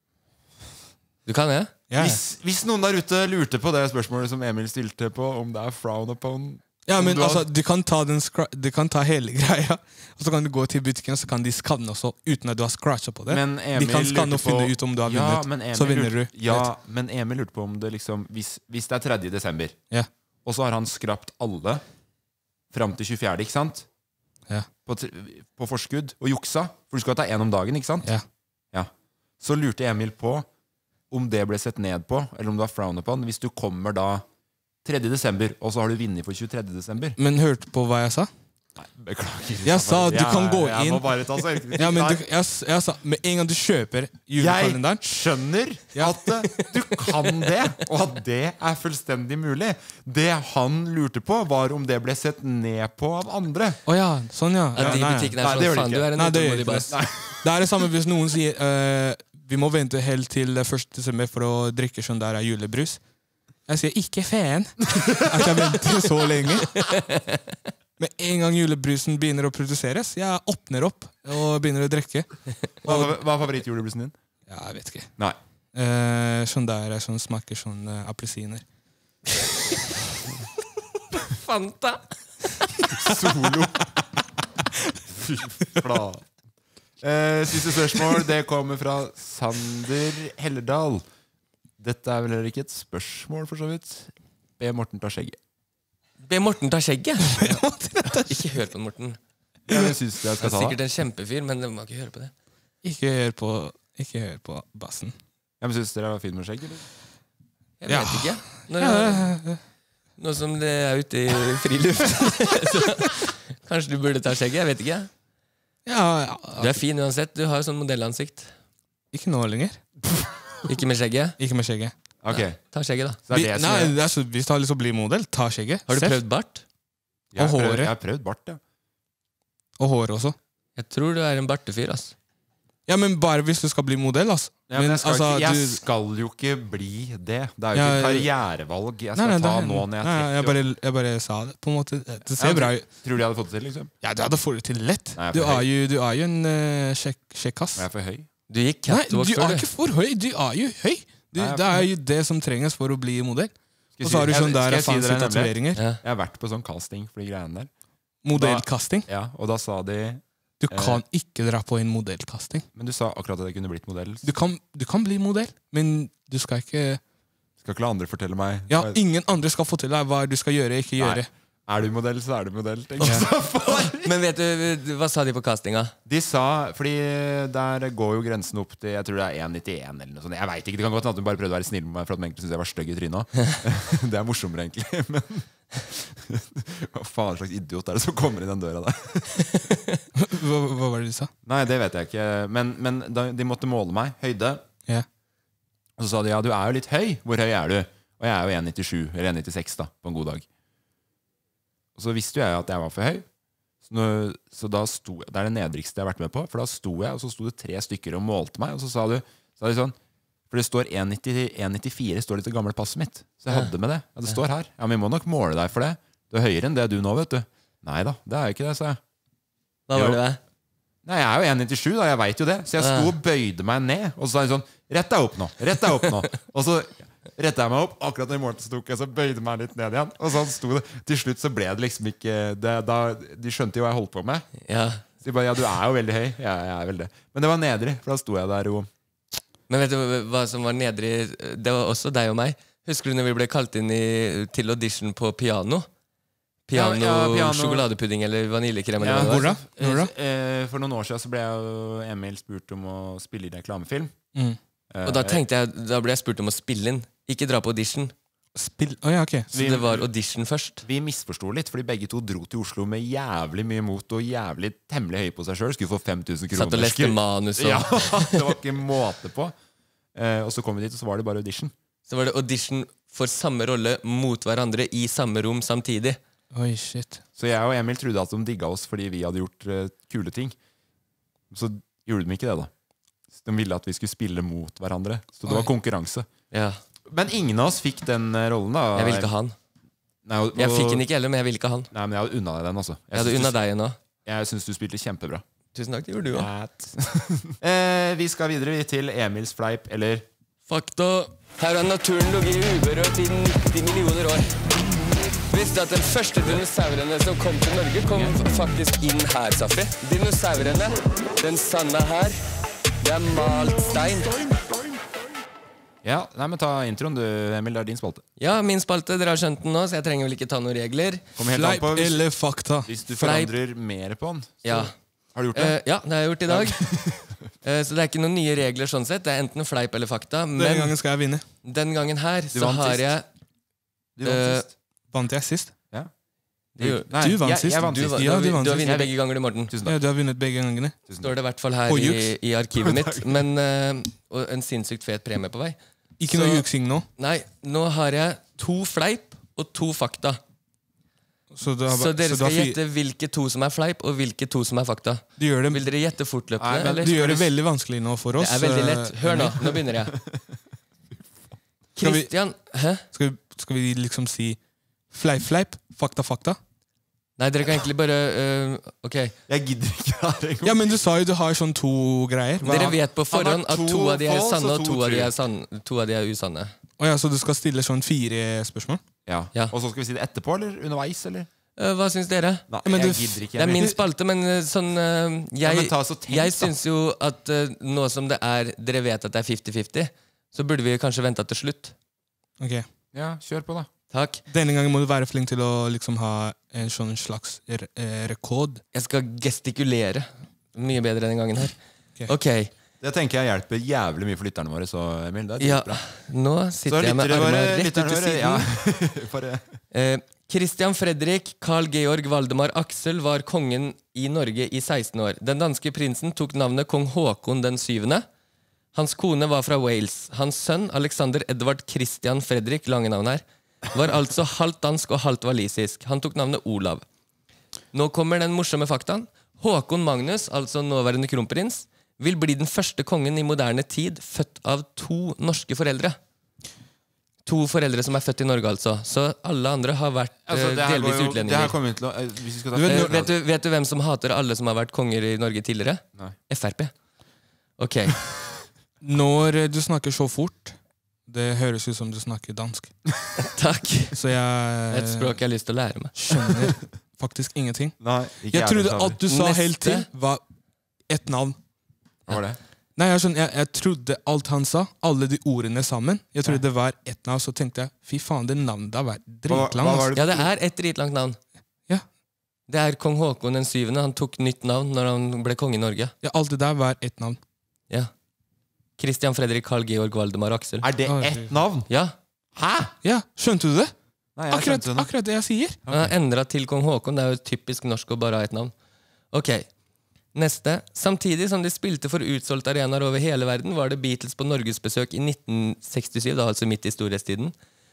Du kan det? Ja, ja. Hvis, hvis noen der ute lurte på det spørsmålet som Emil stilte på, om det er frown upon Ja, men Du har- altså, du kan ta, den skra du kan ta hele greia, og så kan du gå til butikken, så kan de skanne også, uten at du har scratcha på det. Men Emil de kan skanne lurte og finne på- ut om du har Ja, vunnet. men Emil Så vinner lurte- du. Ja, men Emil lurte på om det liksom Hvis, hvis det er tredje desember, Ja. og så har han skrapt alle fram til tjuefjerde, ikke sant? Ja. På, tr- på forskudd, og juksa. For du skal ta én om dagen, ikke sant? Ja. Ja. Så lurte Emil på om det ble sett ned på, eller om det var frown upon, hvis du kommer da tredje desember, og så har du vunnet for tjuetredje desember. Men hørte på hva jeg sa? Beklager. Jeg sa du kan gå Jeg inn. må bare ta selvkritikk. Ja, men Nei. du, jeg, jeg sa med en gang du kjøper Jeg julekalenderen skjønner at eh, du kan det, og at det er fullstendig mulig. Det han lurte på, var om det ble sett ned på av andre. Å ja, sånn ja. At ja de nei, butikkene Nei, er det gjør sånn, det faen, ikke. du er en Nei, det gjør utålmodig ikke bass. det. Det er det samme hvis noen sier eh, vi må vente helt til første desember for å drikke sånn der er julebrus. Jeg sier ikke fan at jeg venter så lenge. Med en gang julebrusen begynner å produseres, jeg åpner opp og begynner å drikke. Hva, hva er favorittjulebrusen din? Ja, jeg vet ikke. Nei. Eh, sånn der som smaker sånn uh, appelsiner. Fanta! Solo. Fy flate. Eh, siste spørsmål, det kommer fra Sander Helledal. Dette er vel heller ikke et spørsmål, for så vidt. Be Morten ta skjegget. Be Morten ta skjegget! Ikke hør på Morten. Jeg synes jeg Han skal er ta sikkert det. en kjempefyr, men du må ikke høre på det. Ikke hør på, ikke hør på bassen. Ja, men synes dere var fin med skjegg, eller? Jeg Ja. vet ikke. Nå, nå som det er ute i friluft, så kanskje du burde ta skjegget. Jeg vet ikke. Ja, ja, Du er fin uansett. Du har jo sånn modellansikt. ikke nå lenger. Ikke med skjegget. Ikke med skjegget. Ok, Ta skjegget, da. så Vi, det er det som nei, er. det er så, hvis du har lyst til å bli modell, ta skjegget. Har du Selv. prøvd bart? Jeg har og prøvd- håret. Jeg har prøvd bart, ja. Og håret også. Jeg tror du er en bartefyr, ass. Ja, men bare hvis du skal bli modell, altså. Ja, men jeg, skal altså, ikke, jeg du- skal jo ikke bli det. Det er jo Ja, ikke et ja. karrierevalg jeg Nei, skal nei, ta det- nå når jeg nei, er jeg, tretti. bare, jeg bare sa det, på en måte. Det ser Ja, bra ut. Tror du jeg hadde fått det til, liksom? Ja, du hadde fått det til lett. Nei, jeg er Du for er høy. jo, du er jo en uh, sjekkass. Jeg er for høy. Du gikk Nei, catwalk du før, er du. ikke for høy. Du er jo høy. Du, Nei, jeg er det er jo det som trenges for å bli modell. Skal jeg Og så har du si- sånn jeg- der skal jeg si fancy dere en hemmelighet? tatoveringer. Ja. Jeg har vært på sånn casting for de greiene der. Modellkasting. Ja, og da sa de Du kan ikke dra på en modellkasting. Men du sa akkurat at jeg kunne blitt modell. Du kan, du kan bli modell, men du skal ikke Skal ikke la andre fortelle meg Ja, ingen andre skal fortelle deg hva du skal gjøre, ikke Nei. gjøre. Er du modell, så er du modell. tenker jeg. Men vet du, hva sa de på castinga? De sa, fordi der går jo grensen opp til Jeg tror det er én komma nittien eller noe sånt. Jeg vet ikke, Det kan godt hende at de bare prøvde å være snill med meg for at de egentlig syntes jeg var stygg i trynet. Det er morsommere, egentlig. Men hva faen slags idiot er det som kommer i den døra der? Hva, hva var det du sa? Nei, det vet jeg ikke. Men, men da, de måtte måle meg. Høyde. Ja. Og så sa de ja, du er jo litt høy. Hvor høy er du? Og jeg er jo én komma nittisju eller én komma nittiseks da, på en god dag. Og så visste jo jeg at jeg var for høy. Så, nå, så da sto jeg, det er det nedrigste jeg har vært med på. For da sto jeg, og så sto det tre stykker og målte meg. Og så sa du sa de sånn For det står én komma nittifire står det til gamle passet mitt. Så jeg hadde med det. Ja, det står her. Ja, men vi må nok måle deg for det. Du er høyere enn det du nå, vet du. Nei da, det er jo ikke det, sa jeg. Hva Jo. var det? Nei, jeg er jo én komma nittisju, da. Jeg veit jo det. Så jeg sto og bøyde meg ned. Og så sa de sånn Rett deg opp nå. Rett deg opp nå. Og så retta jeg meg opp. Akkurat når i morgen så tok jeg så bøyde meg litt ned igjen. Og sånn sto det. Til slutt så ble det liksom ikke det, da, De skjønte jo hva jeg holdt på med. Ja. Så de bare Ja, du er jo veldig høy. Ja, jeg er veldig. Men det var nedrig, for da sto jeg der og Men vet du hva som var nedrig? Det var også deg og meg. Husker du når vi ble kalt inn i, til audition på piano? Piano, Ja, ja, piano. sjokoladepudding eller vaniljekrem? Ja, eller hva det hvor var. da? Hvor da? Eh, For noen år siden så ble jeg jo Emil spurt om å spille i reklamefilm. Mm. Eh, Og da tenkte jeg, da ble jeg spurt om å spille inn. Ikke dra på audition. Spill Å ja, ok. Så det var audition først. Vi misforsto litt, fordi begge to dro til Oslo med jævlig mye mot og jævlig temmelig høy på seg sjøl. Skulle få fem tusen kroner. Satt og leste Skulle- manus og Ja, det var ikke måte på. Eh, og så kom vi dit, og så var det bare audition. Så var det audition for samme rolle mot hverandre i samme rom samtidig. Oi, shit. Så jeg og Emil trodde at de digga oss fordi vi hadde gjort eh, kule ting. Så gjorde de ikke det, da. De ville at vi skulle spille mot hverandre. Så det var Oi. konkurranse. Ja. Men ingen av oss fikk den eh, rollen, da. Jeg ville ikke ha han. Nei, og, Jeg fikk og- den ikke heller, men jeg ville ikke ha han. Nei, men jeg hadde unna deg den, altså. Jeg hadde syns unna du- deg nå. Jeg syns du spilte kjempebra. Tusen takk, det gjorde du òg. eh, vi skal videre vi, til Emils fleip, eller Fakta. Her har naturen ligget i uberørt i nitti millioner år. Visste at den første dinosaurene som kom til Norge, kom faktisk inn her, Safi. Dinosaurene, den sanda her, det er malt stein. Ja, nei, men ta introen du, Emil. Det er din spalte. Ja, min spalte, dere har skjønt den nå, så jeg trenger vel ikke ta noen regler. Kommer helt an Fleip på hvis, eller fakta? hvis du Fleip. forandrer mer på den. Så, Ja. Har du gjort det? Eh, ja, det har jeg gjort i dag. Eh, så det er ikke noen nye regler sånn sett. Det er enten fleip eller fakta. Den Men gangen skal jeg vinne. den gangen her så vant har sist. jeg Du vant eh, sist. Vant jeg sist? Ja. Du, Nei, Du vant jeg, sist. jeg vant du, sist. var- Ja, du, har du vin- vant du har sist. vunnet begge ganger, du, Morten. Tusen Ja, takk. du har vunnet begge gangene. Står det i hvert fall her På i, juks. i arkivet mitt. Men eh, og en sinnssykt fet premie på vei. Ikke Så- noe juksing nå. Nei, nå har jeg to fleip og to fakta. Så, du har, Så ba- dere så du skal har fi- gjette hvilke to som er fleip, og hvilke to som er fakta. Du gjør det, Vil dere gjette fortløpende? Nei, men eller du skal gjør det dere- veldig vanskelig nå for oss. Det er veldig eh, lett. Hør nå, nå begynner jeg. Skal vi- Christian Hæ? Skal vi, skal vi liksom si fleip, fleip, fakta, fakta? Nei, dere kan egentlig bare øh, Ok. Jeg gidder ikke her engang. Ja, men du sa jo du har sånn to greier. Hva? Dere vet på Han har forhånd at to to av de er false sanne, og og to to av de true. er, sanne, to av de er usanne. Å ja, så du skal stille sånn fire spørsmål? Ja. Ja. Og så skal vi si det etterpå, eller underveis, eller? Øh, hva syns dere? Nei, men jeg du- gidder ikke. Det er min spalte, men øh, sånn øh, Ja, Jeg, men ta så tenk, jeg da. syns jo at øh, nå som det er dere vet at det er fifty-fifty, så burde vi kanskje vente til slutt. Ok. Ja, kjør på, da. Takk. Denne gangen må du være flink til å liksom ha en sånn slags re eh, rekord. Jeg skal gestikulere mye bedre denne gangen her. Ok. Ok. Det tenker jeg hjelper jævlig mye for lytterne våre. Så Emil, det er Ja, bra. nå Så sitter jeg med lyttere armene våre, rett ut lytterne til våre, siden. ja. Bare Eh, Christian Fredrik, Carl Georg Valdemar Aksel var kongen i Norge i seksten år. Den danske prinsen tok navnet kong Håkon den syvende. Hans kone var fra Wales. Hans sønn, Alexander Edvard Christian Fredrik, lange navn her, var altså halvt dansk og halvt walisisk. Han tok navnet Olav. Nå kommer den morsomme faktaen. Håkon Magnus, altså nåværende kronprins, vil bli den første kongen i moderne tid født av to norske foreldre. To foreldre som er født i Norge, altså. Så alle andre har vært altså, eh, det her delvis går jo- Det her utlendinger. kommer vi til å eh, Hvis vi skal ta Du vet- Eh, vet, du, vet du hvem som hater alle som har vært konger i Norge tidligere? Nei. F R P. Ok. Når eh, du snakker så fort, det høres ut som du snakker dansk. Takk. Så jeg Et språk jeg har lyst til å lære meg. skjønner faktisk ingenting. Nei, ikke Jeg trodde heller, alt du sa Neste. helt til, var ett navn. Hva var det? Nei, jeg, skjønner, jeg, jeg trodde alt han sa, alle de ordene sammen. Jeg trodde det var ett navn, så tenkte jeg fy faen, det navnet har vært Hva, dritlang. hva var ass. det? Ja, det er et dritlangt navn. Ja. Det er kong Håkon den syvende. Han tok nytt navn når han ble konge i Norge. Ja, alt det der var ett navn. Ja. Christian Fredrik Carl Georg Valdemar Aksel. Er det Oi. ett navn? Ja. Hæ? Ja, skjønte du det? Nei, jeg Akkurat, skjønte det nå. akkurat det jeg sier. Han har endret til kong Håkon. Det er jo typisk norsk å bare ha et navn. Ok, neste. Samtidig som de spilte for utsolgte arenaer over hele verden, var det Beatles på norgesbesøk i nitten sekstisju, da altså midt i storhetstiden.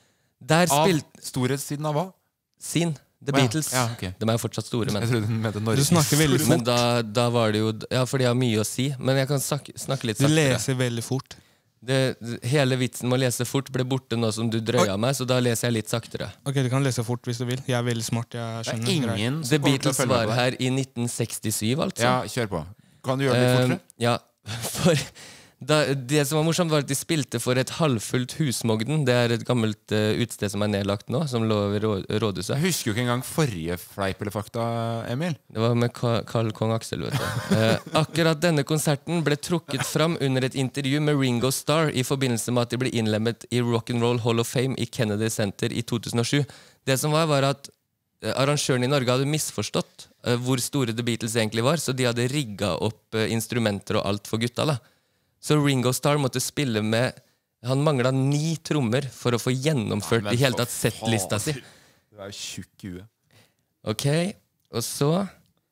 Der Av spilte storhetstiden av hva? sin The Å ja, Beatles. ja, ok. De er jo fortsatt store, men Jeg trodde den mente Norge. Du snakker veldig Men fort. da, da var det jo Ja, for de har mye å si. Men jeg kan snakke, snakke litt Du saktere. leser veldig fort. Det, hele vitsen med å lese fort ble borte nå som du drøya meg, så da leser jeg litt saktere. Ok, du kan lese fort hvis du vil. Jeg er veldig smart. jeg Det er skjønner greier. ingen The som kommer til å Beatles følge var med på det. her i nitten sekstisju, altså. Ja, kjør på. Kan du gjøre det litt Eh, fortere? ja, for da, det som var morsomt, var at de spilte for et halvfullt Husmogden. Det er et gammelt uh, utested som er nedlagt nå, som lå ved rå, rådhuset. Jeg husker jo ikke engang forrige fleip eller fakta, Emil. Det var med Ka- Carl Kong Aksel, vet du. Eh, akkurat denne konserten ble trukket fram under et intervju med Ringo Starr i forbindelse med at de ble innlemmet i Rock'n'Roll Hall of Fame i Kennedy Center i to tusen og sju. Det som var, var at eh, arrangøren i Norge hadde misforstått eh, hvor store The Beatles egentlig var, så de hadde rigga opp eh, instrumenter og alt for gutta, da. Så Ringo Starr måtte spille med Han mangla ni trommer for å få gjennomført men i hele for tatt settlista si. Du er jo tjukk i huet. Ok, og så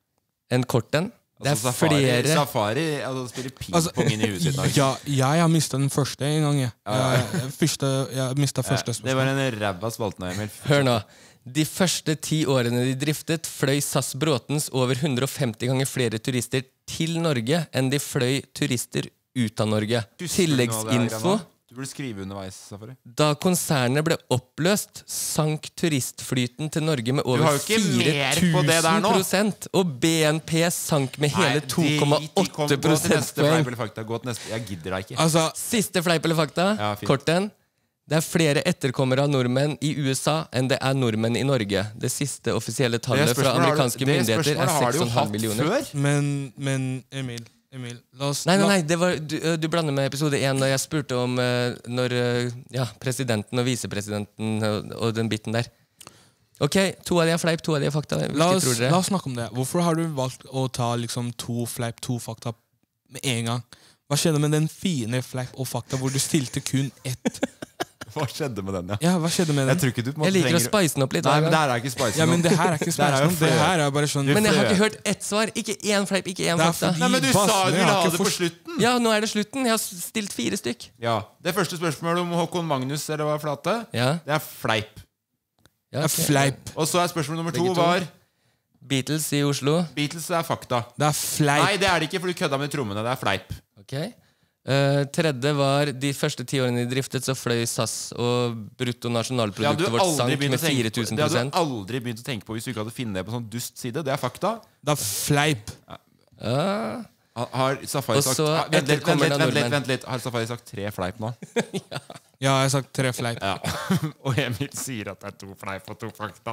en kort en. Det er Altså, safari, flere Safari altså, spiller Altså, pingpong inn i huset sitt. nå. ja, jeg har mista den første en gang. Jeg, jeg, første, jeg mista første Det var spørsmål. en ræva spalte, Emil. Hør nå. De første ti årene de driftet, fløy S A S Bråtens over hundre og femti ganger flere turister til Norge enn de fløy turister ut av Norge. Husker du noe av det her, Tilleggsinfo. Grana? Du burde skrive underveis, Safari. Da konsernet ble oppløst, sank turistflyten til Norge med har over jo ikke mer på det der nå. prosent, og B N P sank med hele to komma åtte prosentpoeng. prosentpoeng. Gå til neste. Jeg gidder deg ikke. Altså, Siste fleip eller fakta. Ja, fint. Kort en. Det er flere etterkommere av nordmenn i U S A enn det er nordmenn i Norge. Det siste offisielle Det tallet fra spørsmålet har du- amerikanske det myndigheter er spørsmålet har du seks jo komma fem hatt millioner. før. men, men Emil, Emil la oss, Nei, nei, la- nei, det var, du, ø, du blander med episode én når jeg spurte om ø, når ø, ja, presidenten og visepresidenten og, og den biten der. Ok, to av de er fleip, to av de er fakta. La Hvilke oss, tror la dere? oss snakke om det. Hvorfor har du valgt å ta liksom to fleip, to fakta med en gang? Hva skjedde med den fine fleip og fakta hvor du stilte kun ett? Hva skjedde med den, ja? Ja, hva skjedde med Jeg den? tror ikke du på en måte Jeg liker å trenger- spice den opp litt. Nei, hver men gang. det her er ikke spice Ja, men det her er ikke Det her er jo spørsmål. Det flø- her er bare sånn Men jeg har Flø- ikke hørt ett svar. Ikke én fleip, ikke én Det er fakta. fordi- Nei, men du sa Bassen, du jeg ville har ha ikke det på forst- slutten. Ja, nå er det slutten. Jeg har stilt fire stykk. Ja, Det første spørsmålet om Håkon Magnus eller hva er flate, Ja, det er fleip. ja Det er ok. fleip. Og så er spørsmål nummer to Begge to. var Beatles i Oslo. Beatles er fakta. Det er fleip. Nei, det er det ikke, for du kødda med trommene. Det er fleip. Ok Eh, Tredje var de første ti årene de driftet, så fløy S A S, og Det hadde bruttonasjonalproduktet du vårt aldri sank begynt å med tenke fire på- tusen det hadde prosent. du aldri begynt å tenke på hvis du ikke hadde funnet det på sånn dust side. Det er fakta. Det er fleip. Ja. Har- Har Safari Og sagt så ah, vent, litt, vent, etterkommerne litt, av vent, litt, nordmenn. vent litt Har Safari sagt tre fleip nå? Ja, jeg har sagt tre fleip. Ja. Og Emil sier at det er to fleip og to fakta.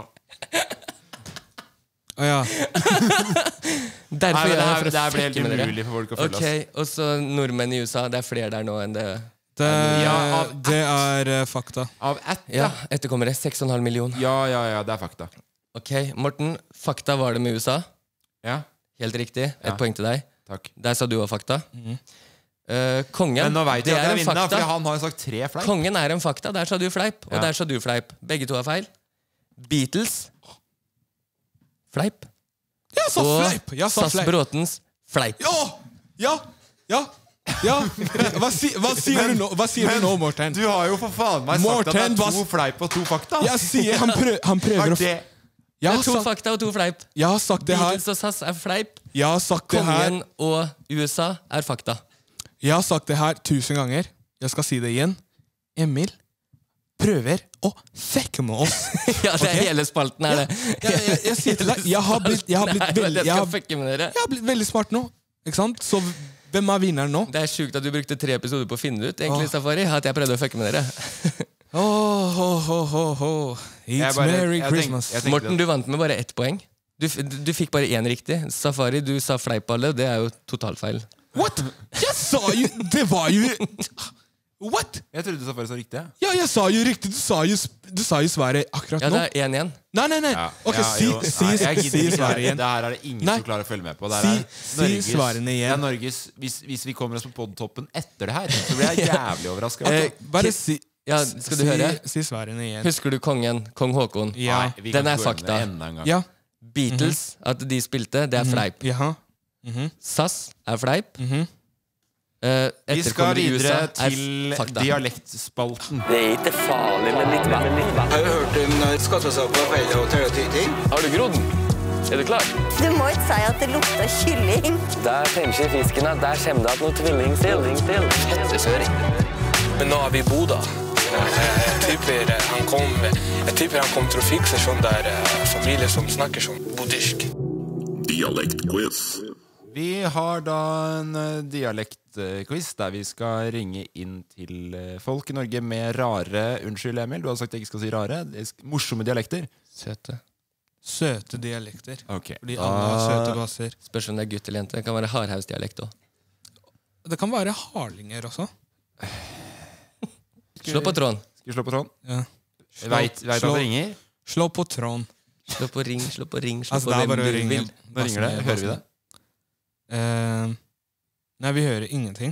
Å ja. Derfor Nei, men gjør det, jeg her, det det her for ble å helt fucke med dere. umulig for folk å følge Ok, Og så nordmenn i U S A. Det er flere der nå enn det. Det, Ja, av- det er eh, fakta. oss. Av ett, Ja, etterkommere. seks komma fem millioner. Ja, ja, ja, det er fakta. Ok, Morten. Fakta var det med U S A. Ja, Helt riktig. Et Ja. poeng til deg. takk. Der sa du også fakta. Eh, kongen. Men nå vet det jeg at er jeg en vinner, fakta. for han har jo sagt tre fleip. Kongen er en fakta. Der sa du fleip, og Ja. der sa du fleip. Begge to er feil. Beatles fleip. Jeg sa Og fleip! Jeg sa S A S fleip. Bråtens fleip. Ja! Ja! Ja! Ja! Hva, si, hva sier du nå, Hva sier du nå, Morten? Du har jo for faen meg sagt at det Morten, er to hva- fleip og to fakta. Jeg sier Han, prøv, han Hva prøver er å f- det? jeg Det har, er to sagt, fakta og to fleip. jeg har sagt det her. Beatles og S A S er fleip. Jeg har sagt det her Kongen og U S A er fakta. Jeg har sagt det her tusen ganger. Jeg skal si det igjen. Emil prøver å fucke med oss. Ja, det er Ok. hele spalten her, det. Jeg, jeg, jeg sier til deg Jeg har blitt, jeg har blitt, Nei, veldig, jeg jeg skal har, fucke med dere. jeg har blitt veldig smart nå. Ikke sant? Så hvem er vinneren nå? Det er sjukt at du brukte tre episoder på å finne det ut, egentlig, Åh. Safari. At jeg prøvde å fucke med dere. Oh, oh, oh, oh, oh. Jeg It's bare- Merry jeg tenk- Christmas. jeg tenk- Morten, du vant med bare ett poeng. Du, f- du fikk bare én riktig. Safari, du sa fleip alle. Det er jo totalfeil. What? Jeg sa jo Det var jo What? Jeg trodde Safari sa riktig. Ja. Ja, jeg sa jo riktig. Du sa jo, sp- du sa jo svaret akkurat Ja, nå. det er én igjen. Nei, nei, nei. Ja, Ok, ja, si, jo. si, Nei, jeg gidder si ikke. svaret igjen. Det her er det ingen Nei. som klarer å følge med på. Det Si- er si svarene igjen. Det er Norges, hvis, hvis vi kommer oss på podtoppen etter det her, så blir jeg jævlig overraska. Eh, Bare si Ja, skal du si, høre? Si svarene igjen. Husker du kongen? Kong Håkon? Ja. Den er fakta. Ja. Beatles, at de spilte, det er fleip. Jaha. S A S er fleip. Mhm. Eh, Vi skal etterkommere i U S A videre er til fakta. dialektspalten. Det er ikke farlig med litt vann. Har du hørt om skattesak på feil og ting? Har du grodd? Er du klar? Du må ikke si at det lukter kylling. Der tenker fisken at der kommer det at noe tvilling til. Hettesøring. Men nå er vi i Boda. Jeg tipper han kom, jeg tipper han kom til å fikse sånn der eh, familie som snakker sånn buddhisk. Dialektquiz. Vi har da en eh, dialektquiz der vi skal ringe inn til eh, folk i Norge med rare Unnskyld, Emil, du har sagt at jeg ikke skal si rare. det er sk- Morsomme dialekter. Søte. Søte dialekter. Ok, Fordi alle har søte basser. Spørs om det er gutt eller jente. Det kan være hardhausdialekt òg. Det kan være harlinger også. Slå på tråden. Skal vi slå på tråden? Ja. Veit veit slå- at det ringer? Slå på tråden. Slå på ring, slå på ring, slå Altså, på det er hvem bare å du ringe. vil. Nå ringer det. Hører vi det? Eh, nei, vi hører ingenting.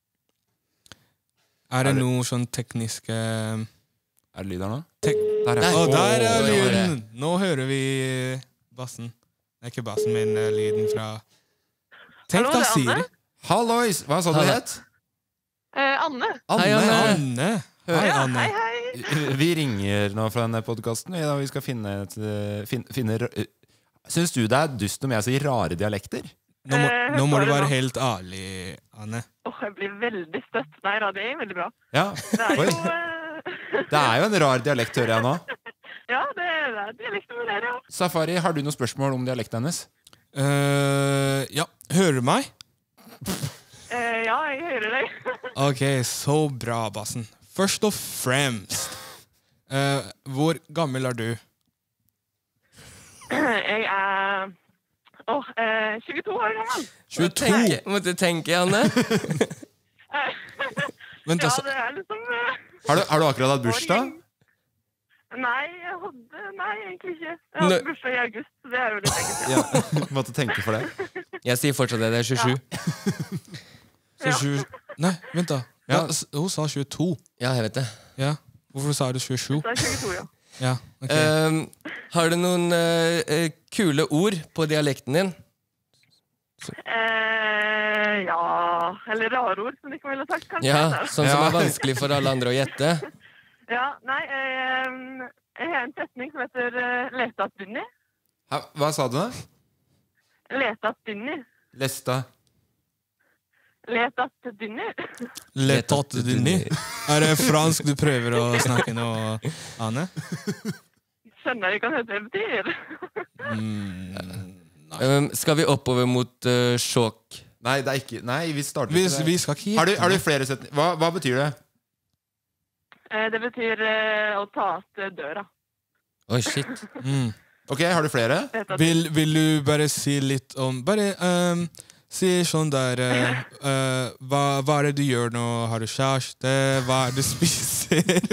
Er det Er det- noe sånn tekniske Er det lyd her nå? tek Der, Nei. Å, der er Åh, nå er lyden! Nå hører vi bassen. Nei, ikke bassen, men eh, lyden fra Tenk Hallo, da, det er Anne. Siri. Hallois! Hva sa du Hallo. het? Eh, Anne. Hei, Anne. Anne. Hei, Ja, Anne. hei, hei. Vi ringer nå fra denne podkasten. Vi, da vi skal finne, et, eh, fin, finne uh, Syns du det er dust om jeg sier rare dialekter? Nå må, Eh, nå må hva du er det være nå? helt ærlig, Anne. Åh, jeg blir veldig støtt. Nei da, det er veldig bra. Ja. Det er Oi. jo eh, Det er jo en rar dialekt, hører jeg nå. Ja, det er det. Det er liksom det, ja. Safari, har du noen spørsmål om dialekten hennes? Eh, ja, hører du meg? Eh, ja, jeg hører deg. Ok, så bra, bassen. Først og fremst, eh, hvor gammel er du? Jeg er åh, eh, tjueto år gammel. Måtte tenke, måtte tenke, Anne. Eh, Vent, ja, altså. det er liksom eh, Har du, har du akkurat hatt bursdag? Nei, jeg hadde Nei, egentlig ikke. Jeg hadde Nø- bursdag i august, så det er jo litt lenge siden. Ja, måtte tenke for det. Jeg sier fortsatt det. Det er tjuesju. Så tjue... Nei, vent da. Ja, s- hun sa tjueto. Ja, jeg vet det. Ja. Hvorfor sa du tjuesju? Det er tjueto, ja. Ja, ok. Um, har du noen uh, uh, kule ord på dialekten din? Eh, ja, eller rare ord, som de ikke ville sagt, kanskje. Ja, sånn som er vanskelig for alle andre å gjette. Ja, nei, eh, jeg har en setning som heter uh, Letat Dunni. Hæ, hva sa du da? Letat Dunni. Lesta. Letat Dunni. Letat Dunni. Er det fransk du prøver å snakke nå, Anne? Skjønner ikke hva det betyr. Mm, um, skal vi oppover mot uh, sjokk? Nei, det er ikke. Nei, vi starter vi, ikke vi skal ikke har du, har du flere setninger? Hva, hva betyr det? Eh, det betyr eh, å ta til døra. Oi, shit. Mm. Ok, har du flere? Vil, vil du bare si litt om Bare um, si sånn der uh, uh, hva, hva er det du gjør nå? Har du kjæreste? Hva er det du spiser?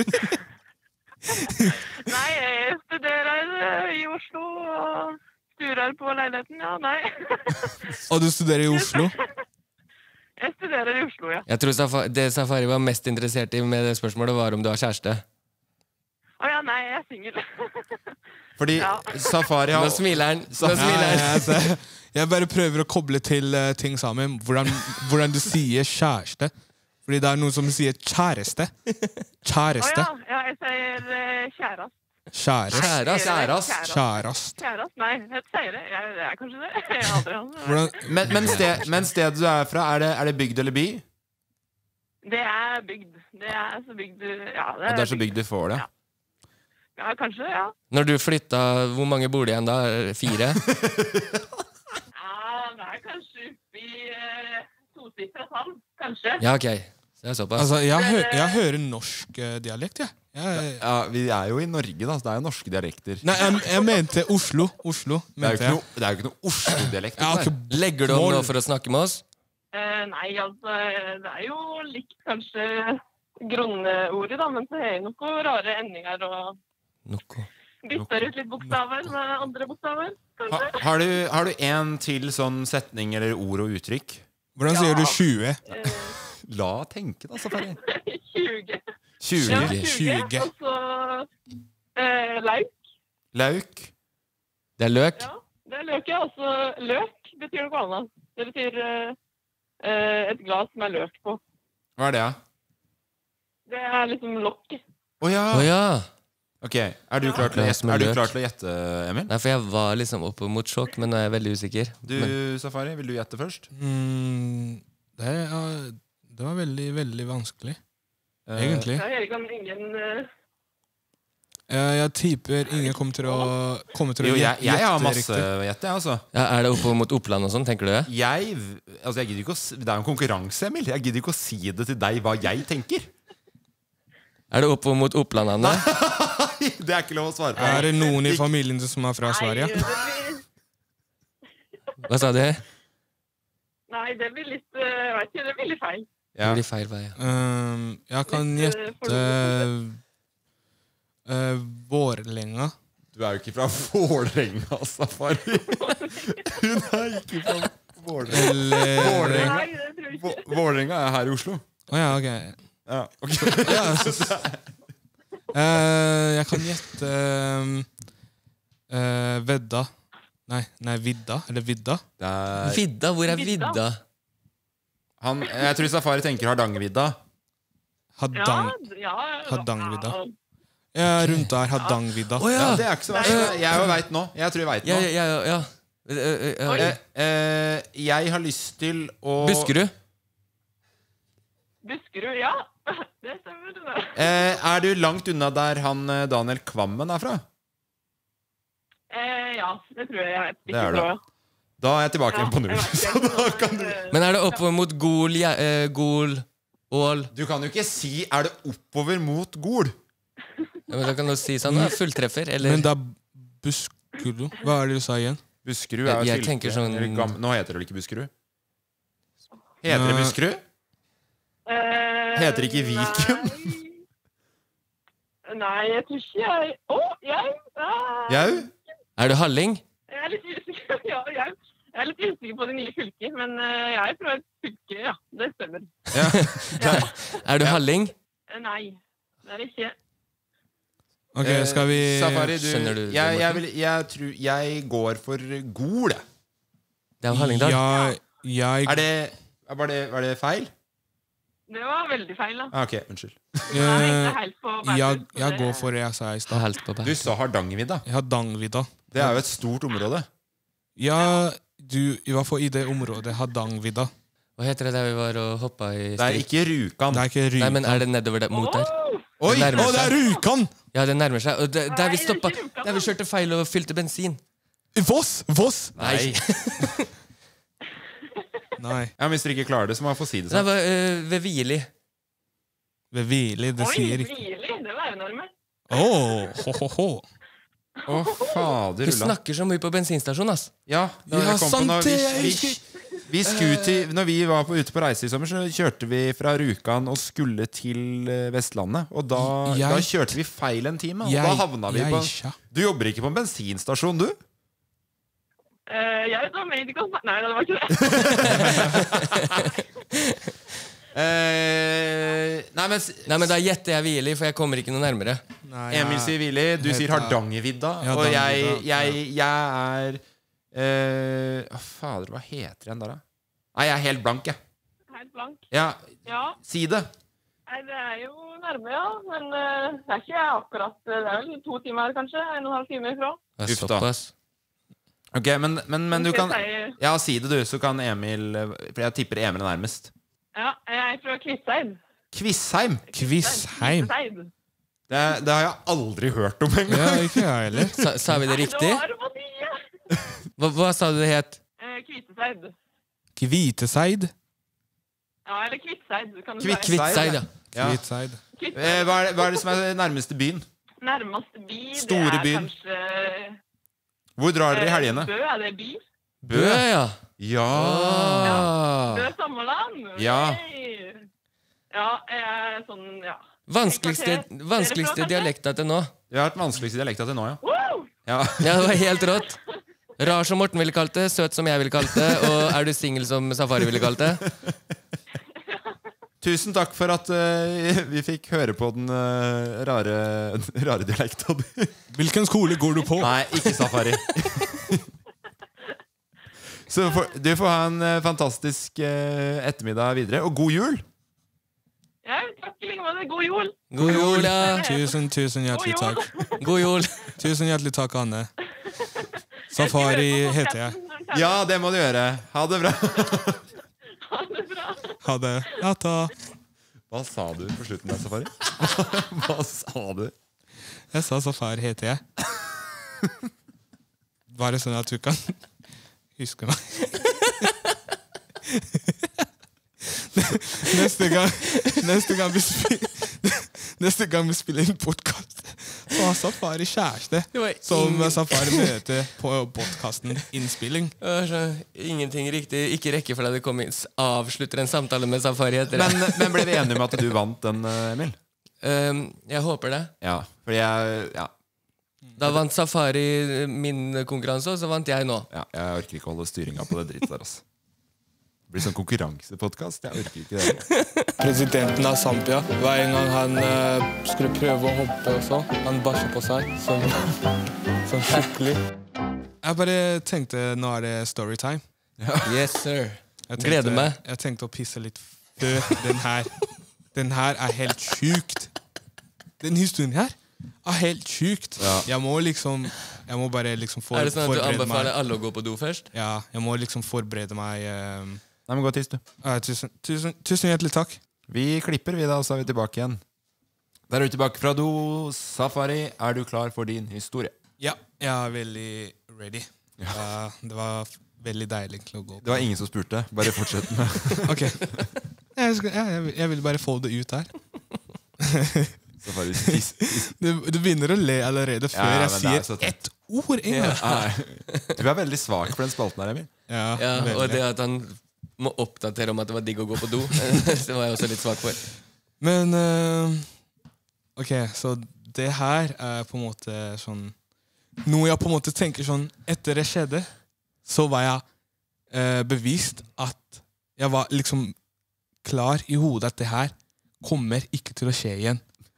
Nei, jeg studerer uh, i Oslo og studerer på leiligheten, ja, nei. Og du studerer i Oslo? Jeg studerer i Oslo, ja. Jeg tror Safa det Safari var mest interessert i med det spørsmålet var om du har kjæreste. Å ja, nei, jeg er singel. Fordi Ja. Safari har Nå smiler han. Nå Ja, smiler han. ja, altså, jeg bare prøver å koble til uh, ting sammen. Hvordan, hvordan du sier kjæreste. Fordi det er noen som sier kjæreste. Å Kjæreste. ja, ja, jeg sier uh, kjærast. Kjærest. Kjærast. Kjærast. Kjærast. Kjærast, nei, jeg sier det. Jeg, det er kanskje det. Jeg har aldri hatt det. Hvordan, Men, men, sted, men stedet du er fra, er det, er det bygd eller by? Det er bygd. Det er så bygd, ja. Det Ja, det er så bygd du får det. Ja, kanskje, ja. Når du flytta, hvor mange bor det igjen da? Fire? Ja, det er kanskje oppi uh, tosifret tall, kanskje. Ja, ok. Så det er såpass. altså, jeg, hø jeg hører norsk uh, dialekt, jeg. jeg. Ja, Vi er jo i Norge, da, så det er jo norske dialekter. Nei, jeg, jeg mente Oslo. Oslo, Det er jo mente ikke jeg. noe, det er jo ikke noe Oslo-dialekt. Jeg har det der. ikke Legger du om mål. nå for å snakke med oss? Eh, nei, altså, det er jo likt kanskje grunnordet, da, men så er det noen rare endinger og Noe. bytter ut litt bokstaver med andre bokstaver, Ha, kanskje. har, du, har du en til sånn setning eller ord og uttrykk? Hvordan sier du tjue? La tenke, da, Safari. tjue. tjue. Ja, Tjue. tjue. Og så eh, lauk. Lauk. Det er løk? Ja, det er løk, ja. Altså, løk betyr noe annet. Det betyr eh, eh, et glass med løk på. Hva er det, da? Det er liksom lokk. Å ja. Å ja. Ok, Er du klar til å Glass gjette, med er du løk. klar til å gjette Emil? Nei, for jeg var liksom oppe mot sjokk, men nå er jeg veldig usikker. Du, Men, Safari, vil du gjette først? Mm, det, er, det var veldig, veldig vanskelig, Eh, egentlig. Ja, Erik kan ingen eh, Jeg, jeg tipper ingen kommer til å, kommer til å Jo, jeg, jeg har gjette masse riktig. å gjette, jeg, altså. ja, er det oppe mot Oppland og sånn, tenker du det? Jeg, altså jeg gidder ikke å, s- Det er jo en konkurranse, Emil. Jeg gidder ikke å si det til deg hva jeg tenker. Er det oppe mot Oppland, Anne? Det er ikke lov å svare på. Er det noen i familien som er fra Sverige? Nei, det blir, Hva sa du? Det nei, det blir litt eh, Jeg vet ikke, det blir litt feil. Ja. blir feil vei. Ja. Um, jeg kan Litt, eh, gjette uh, Vårlenga. Du er jo ikke fra Vålerenga, Safari. Hun er ikke fra Vålerenga. Eller Vålerenga. Nei, det tror jeg ikke. Vå- Vålerenga er her i Oslo. Å ja, ok. Ja, ok. Ja, så, uh, jeg kan gjette um, uh, Vedda. Nei, nei, Vidda. Eller Vidda. Det er, Vidda? Hvor er Vidda? Vidda? han, jeg tror Safari tenker Hardangervidda. Haddang, Ja, ja, Hardangervidda. ja. ja, rundt der. Haddangvidda. Å Ja, ja! det er ikke så verst. Nei. Jeg jo veit nå. Jeg tror jeg veit Ja, nå. ja, ja, ja. Eh, eh, eh, Oi. Eh, eh, jeg har lyst til å Buskerud? Buskerud, ja. Det stemmer, det. Eh, er du langt unna der han eh, Daniel Kvammen er fra? Eh, ja, det tror jeg. Jeg vet Det ikke er det. bra. Da er jeg tilbake igjen på null. jeg vet Så ikke. da kan du Men er det oppe mot Gol, ja, eh, Gol, Ål? Du kan jo ikke si 'er det oppover mot Gol'? Ja, men da kan du si sånn, da. Fulltreffer, eller? Men da Buskerud. Hva er det du sa igjen? Buskerud er jo Jeg- jeg fylke. tenker sånn- Eller gam- Nå heter det vel ikke Buskerud? Heter det Nei. Buskerud? Eh, Heter det ikke Viken? Nei, nei jeg tror ikke jeg Å, jeg? Ah, Jau? Er du Halling? Jeg er litt usikker. Ja, jeg. Jeg er litt usikker på det nye fylket, men eh, jeg er fra et fylke, ja. Det stemmer. Ja. Er du Halling? Eh, Nei, det er det ikke. Ok, skal vi Safari, du, Skjønner du det, jeg, jeg, Morten? vil, jeg, tror, jeg går for Gol jeg. Det er jo Hallingdal. Jeg, jeg, Er det, var det Var det feil? Det var veldig feil, da. Ah, ok, unnskyld Jeg tenkte helt på jeg, Berthus, så jeg det- går for det jeg sa i stad. Helt på Du bæ. sa Hardangervidda. Hardangervidda. Det er jo et stort område. Ja, du, i hvert fall i det området Hardangervidda. Hva heter det der vi var og hoppa i Det er stri? ikke Rjukan. Det er ikke Nei, Rjukan. men er det nedover der, mot der? Oi! Det nærmer Å, det er seg. Rjukan! Ja, det nærmer seg. Og det, der vi Nei, det er stoppa, ikke Rjukan, der vi kjørte feil og fylte bensin. Voss! Voss! Nei. Nei. Ja, hvis dere ikke klarer det, så må jeg få si det Det sånn. var øh, ved Hvili. Ved Hvili, det Oi, sier ikke Hvili, det var jo nærme. Åh, ho, ho, ho. Å, fader Du rulla. snakker så mye på bensinstasjon, ass. Ja, da Ja, jeg kom på sant når det, vi, jeg vi, vi skulle til, når vi var på, ute på reise i sommer, så kjørte vi fra Rjukan og skulle til eh, Vestlandet. Og da, Jeg- da kjørte vi feil en time. Og Jeg- da havna vi på jeg- Du jobber ikke på en bensinstasjon, du? Eh, jeg var med i de konsert... Nei, det var ikke det. Eh, nei, men s- Nei, men da gjetter jeg Hvili, for jeg kommer ikke noe nærmere. Nei, Emil jeg- sier Willy, du sier Heter- Hardangervidda. Ja, Og jeg, Hardangervidda, jeg, jeg er eh, Å, fader, hva heter den der, da? Nei, jeg er helt blank, jeg. Helt blank. Ja, Ja, si det. nei, det er jo nærme, ja. Men eh, det er ikke akkurat Det er vel to timer, kanskje. En og en halv time ifra. Det er Uff da. såpass. Ok, men, men, men du Skal kan jeg si- Ja, si det, du, så kan Emil eh, For jeg tipper Emil er nærmest. Ja, jeg er fra Kviteseid. Kvissheim. Kvissheim. Kviteseid. Det, det har jeg aldri hørt om engang. Ja, ikke jeg heller. Sa, sa vi det riktig? Da var det på tide. Hva, hva sa du det het? Eh, Kviteseid. Kviteseid. Ja, eller Kviteseid, kan du Kvitt- si. Kviteseid, ja. Ja. Kviteseid. Eh, hva, er det, hva er det som er nærmeste byen? Nærmeste by, Store det er byen. kanskje Hvor drar dere i eh, helgene? Bø, er det by? Bø, ja. Ja. Ah. Bø Sommerland. Ja. Hey. Ja, jeg er sånn, ja. Vanskeligste, Dere fra, vanskeligste kanskje? dialekta til nå. Vi har hatt vanskeligste dialekta til nå, ja. Woo! ja. Ja, det var helt rått. Rar som Morten ville kalt det, søt som jeg ville kalt det, og er du singel som Safari ville kalt det? Tusen takk for at eh, vi fikk høre på den eh, rare, rare dialekta di. Hvilken skole går du på? Nei, ikke Safari. Så for, du får ha en eh, fantastisk eh, ettermiddag videre, og god jul! Ja, takk i like måte. God jul. God jul, ja. Tusen, tusen hjertelig God jul. takk. God jul. Tusen hjertelig takk, Anne. Safari heter jeg. Ja, det må du gjøre. Ha det bra. Ha det bra. Ha det. Ja, ta. Hva sa du på slutten der, Safari? Hva sa du? Jeg sa Safari heter jeg. Bare sånn at du kan huske meg. Neste gang Neste gang vi spiller Neste gang vi spiller en podcast, så har Safari kjæreste Det var som ingen- Safari møter på podcasten innspilling. Det var så, ingenting riktig. Ikke rekkefølge det kom inn. Avslutter en samtale med Safari etter det. Men, men ble vi enige om at du vant den, eh, Emil? Um, jeg håper det. Ja, fordi jeg Ja, Da vant Safari min konkurranse, og så vant jeg nå. ja jeg orker ikke å holde styringa på det drittet der, altså. Det blir sånn konkurransepodkast. Jeg orker ikke det. Presidenten av Zambia, hver en gang han eh, skulle prøve å hoppe og så, han bæsja på seg som, som skikkelig. Jeg bare tenkte nå er det storytime. Yes, sir. Jeg tenkte, Gleder meg. Jeg tenkte å pisse litt før den her. Den her er helt sjukt. Den historien her er helt sjukt. Ja. Jeg må liksom Jeg må bare liksom for, Er det sånn at du forberede anbefaler meg. alle å gå på do først? Ja, jeg må liksom forberede meg. eh, Nei, men gå og tiss, du. eh, tusen, tusen, tusen hjertelig takk. Vi klipper, vi da, så er vi tilbake igjen. Der er du tilbake fra do. Safari, er du klar for din historie? Ja, jeg er veldig ready. Ja, det var veldig deilig til å gå Det var ingen som spurte. Bare fortsett med Ok. Jeg, skal, ja, jeg, vil, jeg vil bare få det ut her. Safari. Tiss, tiss. Du, du begynner å le allerede før Ja, jeg men det er sier så tett. ett ord engang. Nei. Du er veldig svak for den spalten her, Emil. Ja, Ja, og veldig. det at han må oppdatere om at det var digg å gå på do, det var jeg også litt svak for. Men eh, ok, så det her er på en måte sånn noe jeg på en måte tenker sånn etter det skjedde, så var jeg eh, bevist at jeg var liksom klar i hodet at det her kommer ikke til å skje igjen.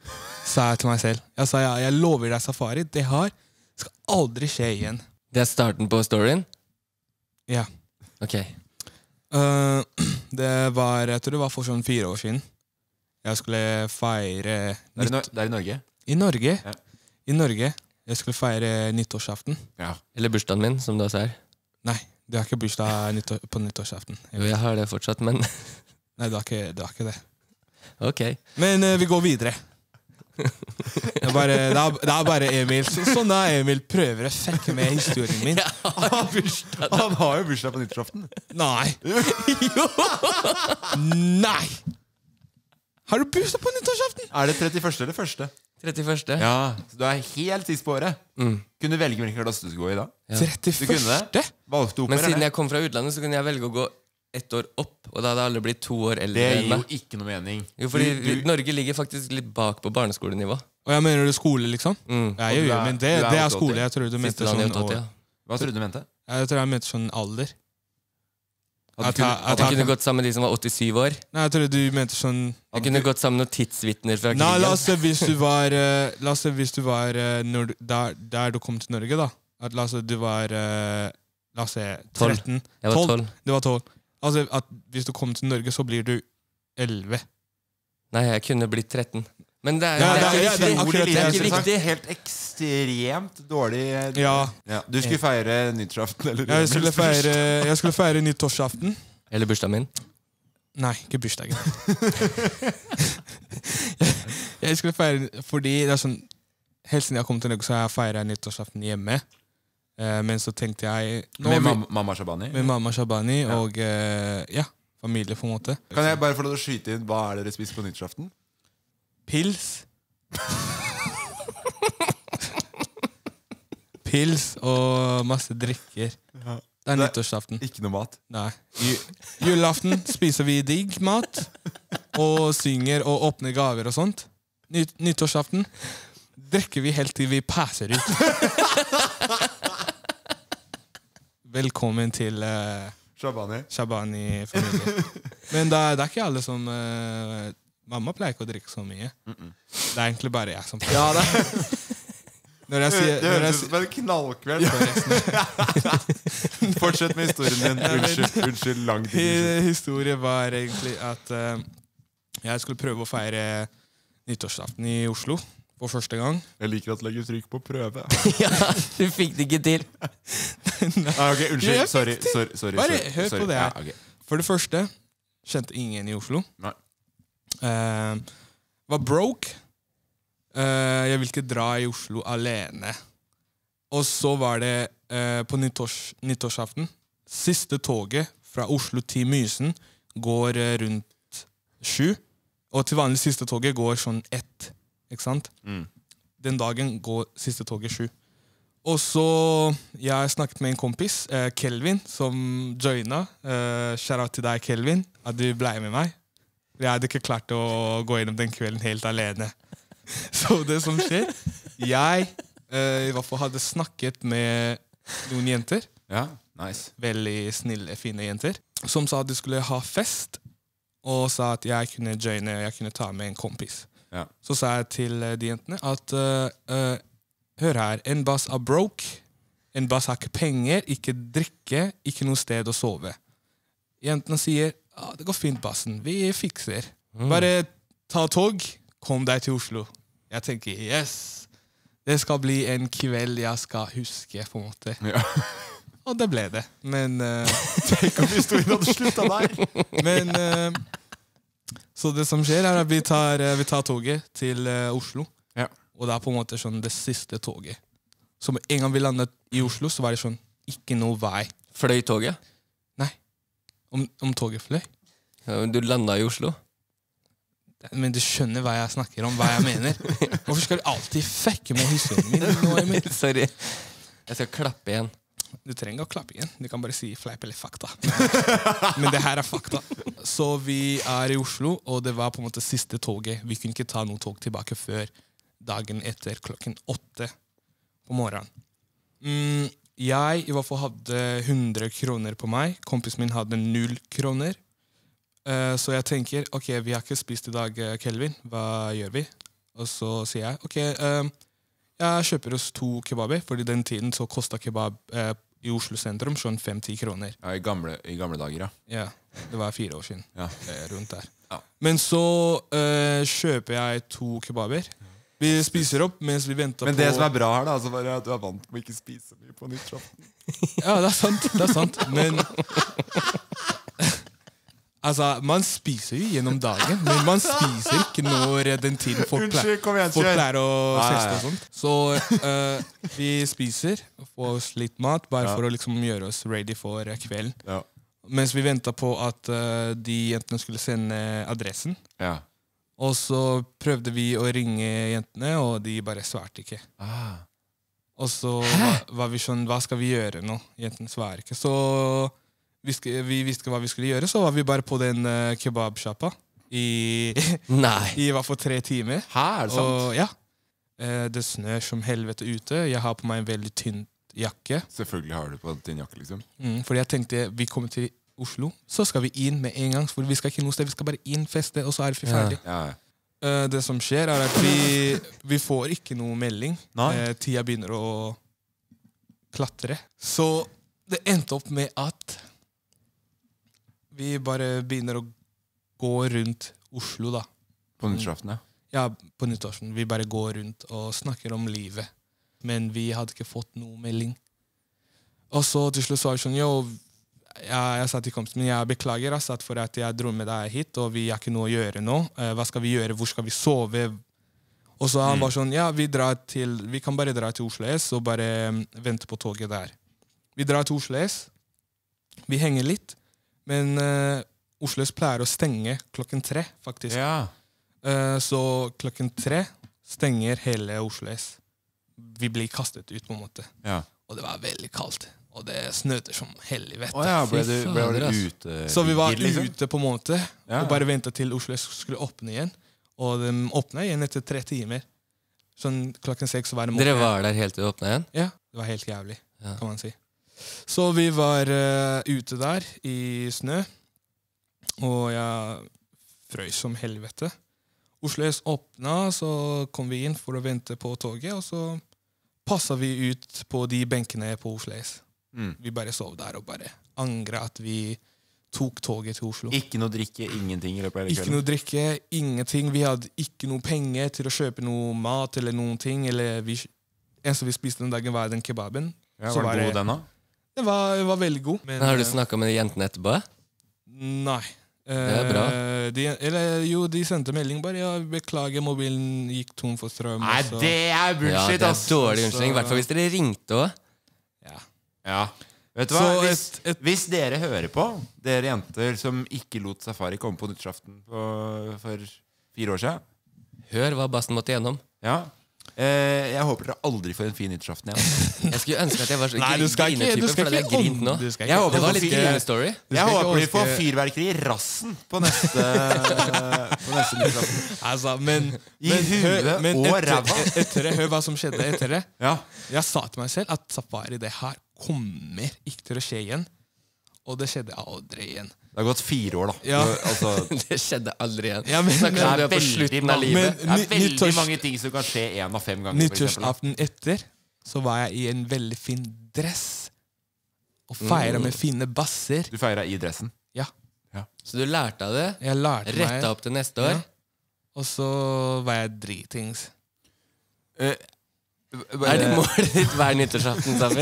sa jeg til meg selv. Jeg sa, ja, jeg lover deg safari, det her skal aldri skje igjen. Det er starten på storyen? Ja. Ok. Uh, det var, jeg tror det var for sånn fire år siden. Jeg skulle feire... Det er i, Nor- det er i Norge? I Norge. Ja. I Norge. Jeg skulle feire nyttårsaften. Ja. Eller bursdagen min, som du også er. Nei, det har ikke bursdag nyttår, på nyttårsaften. Jo, jeg har det fortsatt, men... Nei, det har ikke det. Har ikke det. Ok. Men uh, vi går videre. Det er bare, det er, det er bare Emil. Så, sånn er Emil prøver å fekke med historien min. Han har, bursdag, han har jo bursdag på nyttårsaften. Nei. Jo. Nei. Har du bursdag på nyttårsaften? Er det trettiførste eller første? trettiførste. Ja, så du er helt sist på året. Mm. Kunne du velge hvilken klasse du skulle gå i da? Ja. trettiførste? Du kunne det? Valgte opera, Men siden eller? jeg kom fra utlandet, så kunne jeg velge å gå ett år opp, og da hadde alle blitt to år eldre Det enn gir jo meg. ikke noe mening. Jo, fordi Du- du- Norge ligger faktisk litt bak på barneskolenivå. Og jeg mener du skole, liksom? Mm. Ja, Og jo, du jo, er- men det, du er det er åttiåtte. skole. Jeg tror du mente Siste land i sånn åttiåtte, år. ja. Hva trodde du mente? Jeg tror jeg mente sånn alder. At At du kunne, jeg- at Jeg jeg- kunne gått sammen med de som var åttisyv år. Nei, jeg tror du mente sånn Jeg kunne gått sammen med noen tidsvitner fra Nei, la krigen. oss se hvis du var eh, La oss se hvis du var eh, når du, der, der du kom til Norge, da. At, la oss se du var eh, La oss se Tolv. tretten. Jeg var tolv. Du var tolv. Altså, at hvis du kom til Norge, så blir du elleve. Nei, jeg kunne blitt tretten. Men det er, Ja, det er det er- ikke ja, det er viktig. akkurat Det er det ikke jeg viktig. Helt ekstremt dårlig. Ja. Ja, du skulle feire nyttårsaften, eller? Jeg skulle feire, jeg skulle feire nyttårsaften. Eller bursdagen min. Nei, ikke bursdagen. Jeg skulle feire fordi det er sånn helt siden jeg kom til Norge, så har jeg feiret nyttårsaften hjemme. Eh, men så tenkte jeg nå Med vi- mam mamma Shabani? med mamma Shabani Ja. og eh, ja, familie, på en måte. Kan jeg bare få lov til å skyte inn? Hva er det dere spiser på nyttårsaften? Pils. Pils og masse drikker. Det er Det- nyttårsaften. Ikke noe mat? Nei. Ju- Julaften spiser vi digg mat og synger og åpner gaver og sånt. Ny- Nyttårsaften drikker vi helt til vi passer ut. Velkommen til uh, Shabani? Shabani-familie. Men det er, det er ikke alle som eh, Mamma pleier ikke å drikke så mye. Mm -mm. Det er egentlig bare jeg som pleier. Ja, det. Når jeg sier, Det når jeg høres ut sier som en knallkveld. Fortsett med historien din. Ja, men- Unnskyld, unnskyld lang Hi- digresjon. Historien var egentlig at eh, jeg skulle prøve å feire nyttårsaften i Oslo for første gang. Jeg liker at du legger trykk på prøve. Ja, du fikk det ikke til. Ah, ok, Jo, unnskyld. jeg Sorry. fikk det til. sorry, sorry, Bare sorry, hør sorry. på det her. Ja, ok. For det første kjente ingen i Oslo. Nei. Eh, var broke. Eh, jeg ville ikke dra i Oslo alene. Og så var det eh, på nyttårs, nyttårsaften. Siste toget fra Oslo til Mysen går eh, rundt sju. Og til vanlig siste toget går sånn ett. Ikke sant? Mm. Den dagen går siste toget sju. Og så jeg snakket med en kompis, eh, Kelvin, som joina. Eh, Shout-out til deg, Kelvin, at du ble med meg. Jeg hadde ikke klart å gå gjennom den kvelden helt alene. Så det som skjer, jeg eh, i hvert fall hadde snakket med noen jenter. Ja, nice. Veldig snille, fine jenter. Som sa at de skulle ha fest, og sa at jeg kunne joine, jeg kunne ta med en kompis. Ja. Så sa jeg til eh, de jentene at eh, eh, hør her, en bass er broke, en bass har ikke penger, ikke drikke, ikke noe sted å sove. Jentene sier ah, det går fint, bassen, vi fikser. Bare ta tog, kom deg til Oslo. Jeg tenker yes, det skal bli en kveld jeg skal huske, på en måte. Ja. Og det ble det. Men eh, Tenk om historien hadde slutta der! Men eh, så det som skjer, er at vi tar, eh, vi tar toget til eh, Oslo. Ja. Og det er på en måte sånn det siste toget. Så med en gang vi landet i Oslo, så var det sånn ikke noe vei. Fløy toget? Nei. Om, om toget fløy. Ja, Du landa i Oslo? Men du skjønner hva jeg snakker om, hva jeg mener. Hvorfor skal du alltid fucke med historien min? Nå, Emil? Sorry. Jeg skal klappe igjen. Du trenger å klappe igjen. Du kan bare si fleip eller fakta. Men det her er fakta. Så vi er i Oslo, og det var på en måte siste toget. Vi kunne ikke ta noe tog tilbake før dagen etter klokken åtte på morgenen. Mm, jeg i hvert fall hadde hundre kroner på meg. Kompisen min hadde null kroner. Uh, så jeg tenker, ok, vi har ikke spist i dag, Kelvin. Hva gjør vi? Og så sier jeg, ok, uh, jeg kjøper oss to kebaber, fordi den tiden så kostet kebab uh, i Oslo sentrum sånn fem-ti kroner. Ja, i gamle, i gamle dager, ja. Ja, det var fire år siden, ja. rundt der. Ja. Men så uh, kjøper jeg to kebaber. Vi spiser opp mens vi venter på... Men det som er bra her da, så var det at du er vant med å ikke spise mye på nyttårsaften. Ja, det er sant, det er sant. Men altså, man spiser jo gjennom dagen, men man spiser ikke når den tiden folk pleier, folk pleier å feste og sånt. Så uh, vi spiser, får oss litt mat, bare ja. For å liksom gjøre oss ready for kvelden. Ja. Mens vi ventet på at uh, de jentene skulle sende adressen. Ja. Og så prøvde vi å ringe jentene, og de bare svarte ikke. Ah. Og så var, var vi sånn, hva skal vi gjøre nå? Jentene svarer ikke. Så vi, sk- vi visste ikke hva vi skulle gjøre, så var vi bare på den uh, kebabshoppa i, i hvert fall tre timer. Hæ, er det sant? Og, ja. Uh, det snør som helvete ute. Jeg har på meg en veldig tynn jakke. Selvfølgelig har du på en tynn jakke, liksom. Mm, fordi jeg tenkte, vi kommer til Oslo, så skal vi inn med en gang, for vi skal ikke noe sted, vi skal bare inn, feste, og så er vi ferdig. Ja. Ja. Uh, det som skjer er at vi, vi får ikke noe melding. Uh, tida begynner å klatre. Så det endte opp med at vi bare begynner å gå rundt Oslo, da. På nyttårsaften, ja? Ja, på nyttårsaften. Vi bare går rundt og snakker om livet. Men vi hadde ikke fått noe melding. Og så til slutt så var vi sånn, jo, Ja, jeg sa til kompisen min, jeg beklager altså, for at jeg dro med deg hit, og vi har ikke noe å gjøre nå. Uh, hva skal vi gjøre? Hvor skal vi sove? Og så han mm. var sånn, ja, vi, drar til, vi kan bare dra til Oslo S og bare um, vente på toget der. Vi drar til Oslo S. Vi henger litt, men uh, Oslo S pleier å stenge klokken tre, faktisk. Ja. Uh, så klokken tre stenger hele Oslo S. Vi blir kastet ut på en måte. Ja. Og det var veldig kaldt. Og det snødde som helvete. Oh ja, ble du, ble du ute? Så vi var liksom? ute på en måte, ja. Og bare ventet til Oslo skulle åpne igjen. Og de åpnet igjen etter tre timer. Sånn klokken seks var det måte. Dere var der helt til det åpnet igjen? Ja, det var helt jævlig, ja. Kan man si. Så vi var uh, ute der i snø, og jeg frøs som helvete. Oslo S åpnet, så kom vi inn for å vente på toget, og så passet vi ut på de benkene på Oslo S. Mm. Vi bare sov der og bare angret at vi tok toget til Oslo. Ikke noe drikke, ingenting i løpet av ikke kvelden? Ikke noe drikke, ingenting. Vi hadde ikke noe penger til å kjøpe noe mat eller noen ting. Eller vi, eneste vi spiste den dagen var den kebaben. Ja, var den god den da? Det var, det var veldig god. Men, har du snakket med de jentene etterpå? Nei. Det er bra. De, eller, jo, de sendte melding bare, ja, beklager, mobilen gikk tom for strøm. Nei, det er bullshit, ja, det er dårlig unnskyldning, i hvert fall hvis dere ringte også. Ja. Ja. Vet du hva? Hvis, et, et, hvis dere hører på, dere jenter som ikke lot Safari komme på nyttårsaften for fire år siden. Hør hva bassen måtte gjennom. Ja. Eh, jeg håper dere aldri får en fin nyttårsaften igjen. Jeg skulle ønske at jeg var så Nei, du skal ikke, du skal ikke, ikke grint nå. Skal ikke, jeg håper det var litt grinestory. Jeg håper de får fyrverkeri i rassen på neste, på neste nyttårsaften. Altså, men, I huet men, og etter, ræva. Etter det, hør hva som skjedde etter det. Ja. Jeg sa til meg selv at Safari, det her kommer ikke til å skje igjen. Og det skjedde aldri igjen. Det har gått fire år, da. Ja. Altså, det skjedde aldri igjen. Ja, men, det, det, er er på slutten av livet. Men, det er veldig nyttårs, mange ting som kan skje en av fem ganger. Nyttårsaften etter så var jeg i en veldig fin dress og feira mm. med fine basser. Du feira i dressen? Ja. ja. Så du lærte av det? Jeg lærte meg. Retta opp til neste år? Ja. Og så var jeg dritings. Uh, Er det målet ditt hver nyttårsaften, Safi?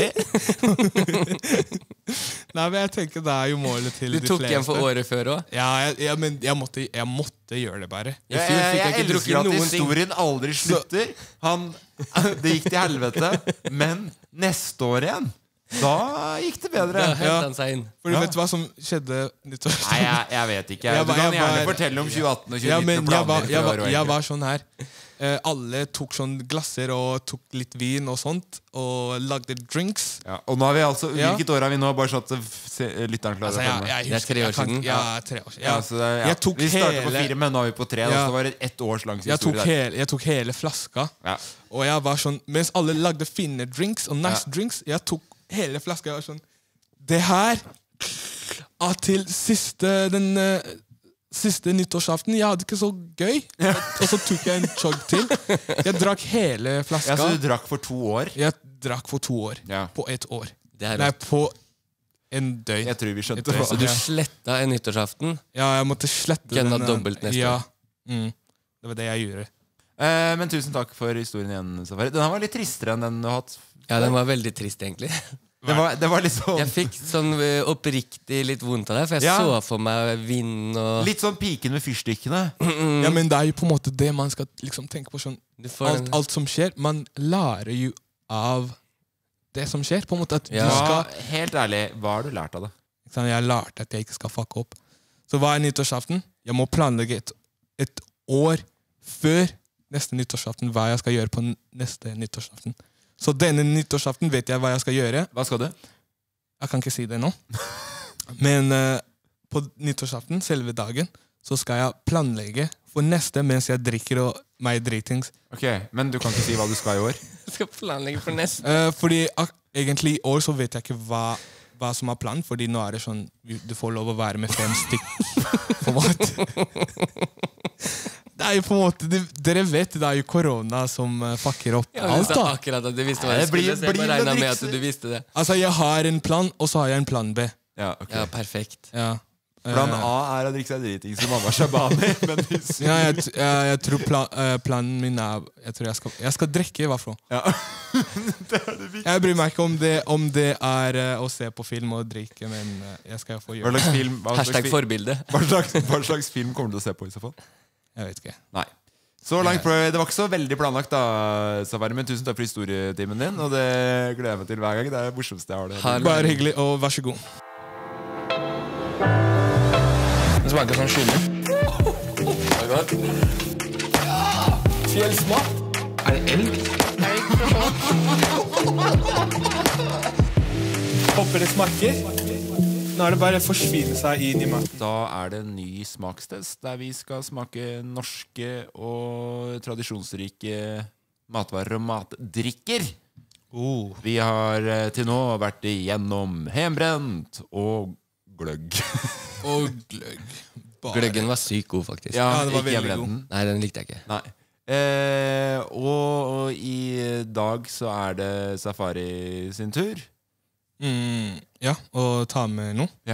Nei, men jeg tenker det er jo målet til de fleste. Du tok igjen for året før også? Ja, jeg, jeg, men jeg måtte, jeg måtte gjøre det bare. I fjor fikk jeg, jeg, jeg ikke elsker at historien aldri slutter. Han, det gikk til helvete. Men neste år igjen, da gikk det bedre. Da hentet han seg inn. For du ja. vet hva som skjedde nyttårsaften? Nei, jeg, jeg vet ikke. Du kan gjerne fortelle om tjue atten og tjue nitten ja, og planer jeg var, jeg, for var, år. Jeg var sånn her. Uh, alle tok sånn glasser og tok litt vin og sånt, og lagde drinks. Ja, og nå har vi altså, ja. hvilket år har vi nå? Bare sånn at lytteren klarer altså, jeg, jeg Det er tre år kan, siden. Ja, tre år siden. Ja. Ja, så det, ja. Jeg tok vi startet hele, på fire, men nå er vi på tre. Ja. Så var det ett års langs jeg historie tok, hele, jeg tok hele flaska. Ja. Og jeg var sånn, mens alle lagde fine drinks og nice ja. drinks, jeg tok hele flaska. Jeg var sånn, det her er til siste den, siste nyttårsaften, jeg hadde ikke så gøy. Og så tok jeg en chug til. Jeg drakk hele flaska. Ja, så du drakk for to år? Jeg drakk for to år. Ja. På ett år. Det er Nei, på en døgn. Jeg tror vi skjønte det. Så du sletta en nyttårsaften? Ja, jeg måtte slette Gønna den. dobbelt neste ja. år. Mm. Det var det jeg gjorde. Eh, men tusen takk for historien igjen, Safari. Den her var litt tristere enn den du har hatt. Ja, den var veldig trist, egentlig. Det var, det var litt sånn Jeg fikk sånn uh, oppriktig litt vondt av det, for jeg Ja. så for meg vind og Litt sånn piken med fyrstikkene. Ja, men det er jo på en måte det man skal liksom tenke på. Sånn, Du får alt, den- alt som skjer, man lærer jo av det som skjer. På en måte at Ja. du skal Ja, helt ærlig, hva har du lært av det? ikke sant, Jeg lærte at jeg ikke skal fucke opp. Så hva er nyttårsaften? Jeg må planlegge et, et år før neste nyttårsaften hva jeg skal gjøre på n- neste nyttårsaften. Så denne nyttårsaften vet jeg hva jeg skal gjøre. Hva skal du? Jeg kan ikke si det nå. Men eh, på nyttårsaften, selve dagen, så skal jeg planlegge for neste mens jeg drikker og meg dritings. Ok, Men du kan ikke si hva du skal i år? Jeg skal planlegge for neste. Eh, fordi ak egentlig i år så vet jeg ikke hva, hva som er planen, fordi nå er det sånn du får lov å være med fem stykk på en måte. Det er jo på en måte, det, dere vet, det er jo korona som uh, fucker opp Ja, men alt du sa da. akkurat at du visste hva Nei, jeg det blir- skulle se. Jeg blir bare regnet med med at driks- du visste det. Altså, jeg har en plan, og så har jeg en plan B. Ja, ok Ja, perfekt. Ja. Plan Eh, A er å drikke seg driting som Anna Shabani. Men hvis ja, jeg, t- jeg, jeg tror plan, eh, planen min er Jeg tror jeg skal, jeg skal drikke, i hvert fall. ja. Det er det viktigste. Jeg bryr meg ikke om det, om det er eh, å se på film og drikke, men eh, jeg skal få Hva gjøre det. slags film, hva slags, Hashtag fi- forbilde. hva slags, hva slags film kommer du til å se på i så fall? Jeg vet ikke. Nei. Så langt, prøv- Det var ikke så veldig planlagt, da, Safari, men tusen takk for historietimen din. Og det gleder jeg meg til hver gang. Det er det morsomste jeg har det. Har- Bare hyggelig, og vær så god. Det smaker sånn chili. Fjellsmak. Er det elg? Håper det smaker. Nå er det bare å forsvinne seg inn i maten. Da er det en ny smakstest der vi skal smake norske og tradisjonsrike matvarer og matdrikker. Oh. Vi har eh, til nå vært igjennom hjemmebrent og gløgg. Og gløgg. Bare. Gløggen var sykt god, faktisk. Ja, Ja, det var ikke veldig hjemmebrenten. Nei, den likte jeg ikke. Nei. Eh, og, og i dag så er det Safari sin tur. Mm, ja, og ta med noe. Ja.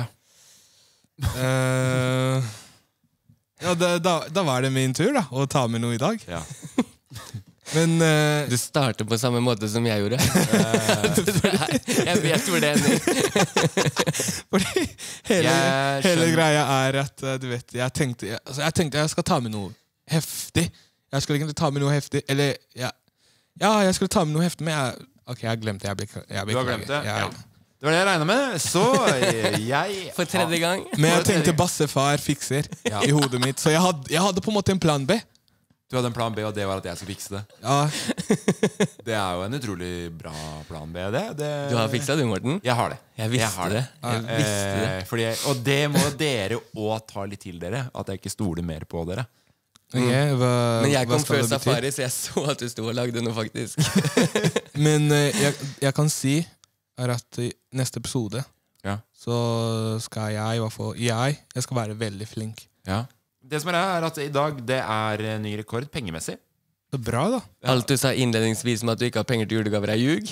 Eh, ja, det, da, da var det min tur, da, å ta med noe i dag. Ja. Men eh, Du starter på samme måte som jeg gjorde. Nei, jeg vet hvor det ender. fordi hele, Jeg hele skjønner. greia er at eh, du vet, jeg tenkte, jeg, altså, jeg tenkte jeg skal ta med noe heftig. Jeg skulle egentlig ta med noe heftig. Eller ja, ja jeg skulle ta med noe heftig, men jeg, ok, jeg glemte. Jeg bek- jeg Du har glemt det? Jeg- Ja. Det var det jeg regnet med. Så eh, jeg For tredje gang. Men jeg For tredje tenkte gang. bassefar fikser Ja. i hodet mitt. Så jeg hadde, jeg hadde på en måte en plan B. Du hadde en plan B, og det var at jeg skulle fikse det. Ja, Det er jo en utrolig bra plan B, det. det Du har fiksa det, Morten. Jeg har det. Jeg visste har det. Jeg visste det. Eh, fordi jeg, og det må dere òg ta litt til dere. At jeg ikke stoler mer på dere. ok, hva, Men jeg hva kom skal før det bety? Safari, så jeg så at du sto og lagde noe, faktisk. Men eh, jeg, jeg kan si er at i neste episode Ja. så skal jeg i hvert fall Jeg, jeg skal være veldig flink. Ja. Det som er, er at i dag det er eh, ny rekord pengemessig. Det er bra, da. Alt du sa innledningsvis med at du ikke har penger til julegaver, er ljug.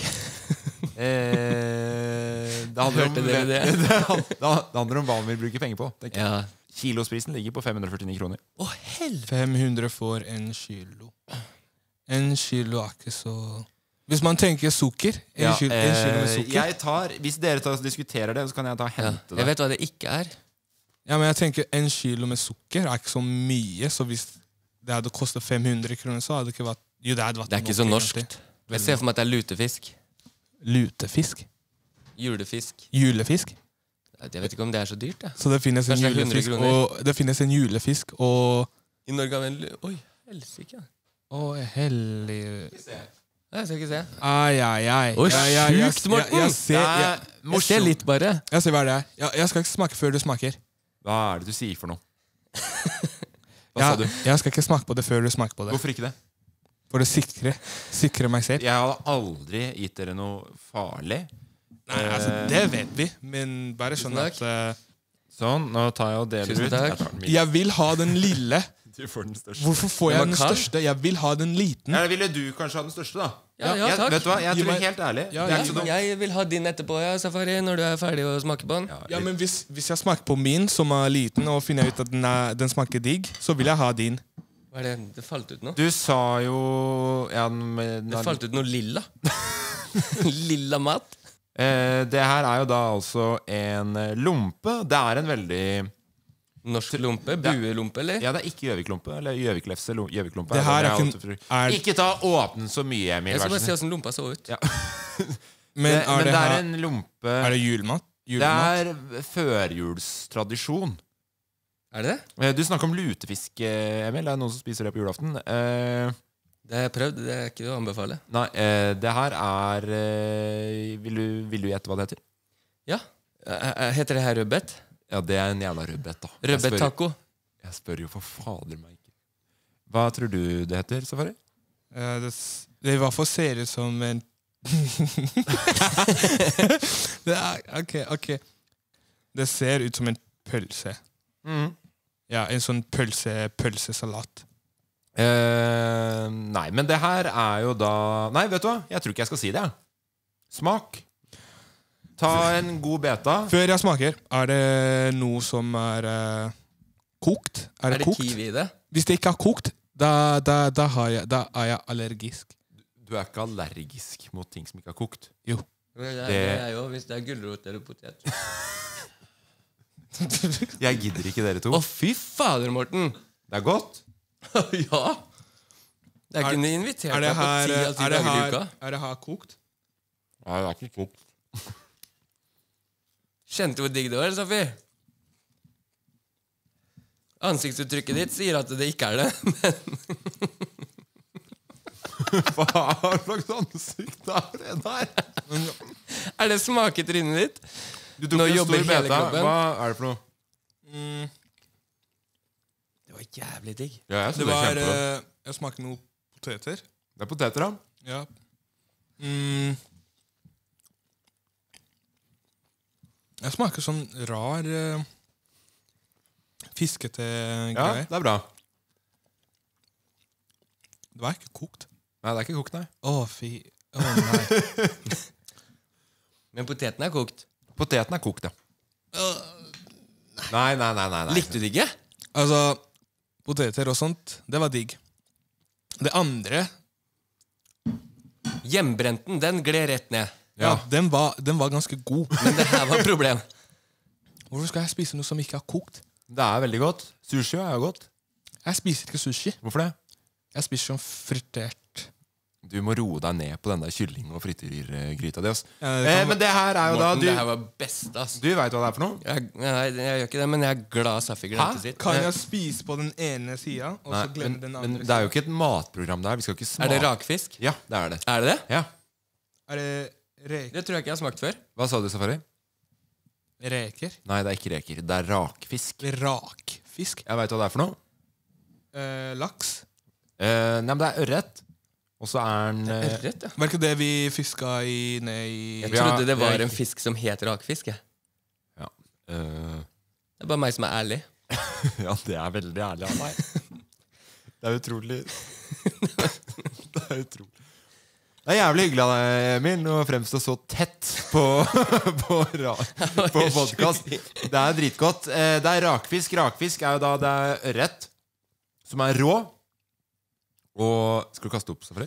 Eh, det, handler om, Hørte dere det? det, han- det handler om hva man vil bruke penger på. tenker jeg. Ja. Kilosprisen ligger på fem hundre og førtini kroner. Å, helvete! fem hundre for en kilo. En kilo er ikke så Hvis man tenker sukker En, Ja, kilo, en kilo med eh, sukker. jeg tar, Hvis dere tar og diskuterer det, så kan jeg ta og Ja. hente Jeg det. vet hva det ikke er. Ja, men jeg tenker En kilo med sukker er ikke så mye. Så hvis det hadde kostet fem hundre kroner, så hadde det ikke vært Jo, det hadde vært Det er ikke nok, så egentlig. norskt. Jeg ser for meg at det er lutefisk. Lutefisk. Julefisk. Julefisk. Jeg vet ikke om det er så dyrt. Jeg. Så det finnes en Kanskje det er hundre julefisk, kroner. og det finnes en julefisk, og I Norge har vi en lu... Oi, helsike. Å, hellig Jeg skal ikke se. Ai, ai, ai. Å, Ja, ja, jeg- sjukt, Morten! Jeg, jeg, ser, jeg, Jeg ser litt, bare. jeg ser hva det er. Jeg, jeg skal ikke smake før du smaker. Hva er det du sier for noe? Hva Jeg, sa du? jeg skal ikke smake på det før du smaker på det. Hvorfor ikke det? For å sikre, sikre meg selv. Jeg hadde aldri gitt dere noe farlig. Nei, altså, det vet vi, men bare sånn Tusen at eh, Sånn, nå tar jeg og deler Tusen ut. takk. Jeg tar den min. Jeg vil ha den lille. Du får den største. Hvorfor får Den jeg var den kald. største? Jeg vil ha den liten. Ja, ville du kanskje ha den største, da? Ja, ja, jeg, takk. vet du hva, jeg Gi tror meg- helt ærlig Ja, det er ja. ikke så dumt. Jeg vil ha din etterpå, ja, Safari, når du er ferdig å smake på den. Ja, men hvis, hvis jeg smaker på min, som er liten, og finner ut at den, er, den smaker digg, så vil jeg ha din. Hva er det? Det falt ut noe? Du sa jo ja, den, den, Det falt ut noe lilla. Lilla mat. eh, Det her er jo da altså en eh, lompe. Det er en veldig Norsk lompe? Buelompe, eller? Ja, det er ikke Gjøvik-lompe. Eller Gjøvik-lefse. lo- Gjøvik-lompe. Det her det er jeg ikke- alltid tror. er- Ikke ta åpne så mye, Emil. Jeg skal vær bare så se snill. hvordan lompa så ut. Ja. Men det, er men det, det er her, en lompe er det julemat? Det julemat? er førjulstradisjon. Er det det? Eh, Du snakker om lutefisk, eh, Emil. Det er noen som spiser det på julaften. Eh, Det har jeg prøvd. Det er ikke å anbefale. nei, eh, det her er eh, Vil du, vil du gjette hva det heter? Ja. Eh, eh, Heter det her rødbet? Ja, det er en jævla rødbet, da. Jeg spør- Rødbet-taco. Jeg spør jo for fader meg ikke. Hva tror du det heter, Safari? Eh, det, s- det i hvert fall ser ut som en det er, ok, ok. Det ser ut som en pølse. Mm. Ja, en sånn pølse, pølsesalat. Eh, nei, men det her er jo da Nei, vet du hva? Jeg tror ikke jeg skal si det. jeg. Smak. Ta en god beta. Før jeg smaker, er det noe som er eh, kokt? Er Er det, det kokt? kiwi i det? Hvis det ikke er kokt, da, da, da, har jeg, da er jeg allergisk. Du er ikke allergisk mot ting som ikke er kokt. Jo. Det er, Det- det er jo hvis det er gulrot eller potet. Jeg gidder ikke dere to. Å, fy fader, Morten! Det er godt. Ja! Jeg Er- kunne invitert Er det deg på her, ti av ti er det dager i her, uka. er det her kokt? Nei, det er ikke kokt. Kjente du hvor digg det var, Safi? Ansiktsuttrykket ditt sier at det ikke er det. Hva slags ansikt er det der? Er det smaketrynet ditt? Du tok Nå en jobber stor hele beta. kroppen. Hva er det for noe? Mm, Det var jævlig digg. Ja, jeg det synes det er var kjempegodt. eh, Jeg smaker noe poteter. Det er poteter, da. Ja. Mm. Jeg smaker sånn rar eh, fiskete Ja, greier. det er bra. Det var ikke kokt. Nei, det er ikke kokt, nei. Å, fy. Å, nei. Men poteten er kokt. Poteten er kokt, ja. Nei, nei, nei, nei, nei. Likte du det ikke? Altså, poteter og sånt, det var digg. Det andre, Hjemmebrenten, den gled rett ned. ja, den, var, den var ganske god. Men det her var problem. Hvorfor skal jeg spise noe som ikke er kokt? Det er veldig godt. Sushi er jo godt. Jeg spiser ikke sushi. Hvorfor det? Jeg spiser sånn fritert. Du må roe deg ned på den der kylling- og frityrgryta di. ass. Ja, det Eh, kan- men det her er jo Morten, da det her Du, var best, ass. du veit hva det er for noe? Jeg, nei, jeg gjør ikke det, men jeg er glad Safi glemte Hæ? sitt. Kan jeg spise på den ene sida, og så Nei, glemme men, den men andre det er jo sida? ikke et matprogram der. Vi skal ikke smake. Er det rakfisk? Ja, det er det. Er det det? Ja. Er det reker? Det tror jeg ikke jeg har smakt før. Hva sa du, Safari? Reker? Nei, det er ikke reker. Det er rakfisk. Rakfisk? Jeg veit hva det er for noe. Eh, laks? Eh, nei, men det er ørret. Og så er den eh, Ørret, ja. Var ikke det vi fiska i ned i Jeg Ja, trodde det var jeg- en fisk som het rakfisk. Jeg. ja. Eh, Det er bare meg som er ærlig. ja, det er veldig ærlig av meg. Det er utrolig Det er utrolig Det er jævlig hyggelig av deg, Emil, å fremstå så tett på, på, ra- på podcast. Det er dritgodt. Eh, Det er rakfisk. Rakfisk er jo da det er ørret som er rå. Og skal du kaste opp, Safari?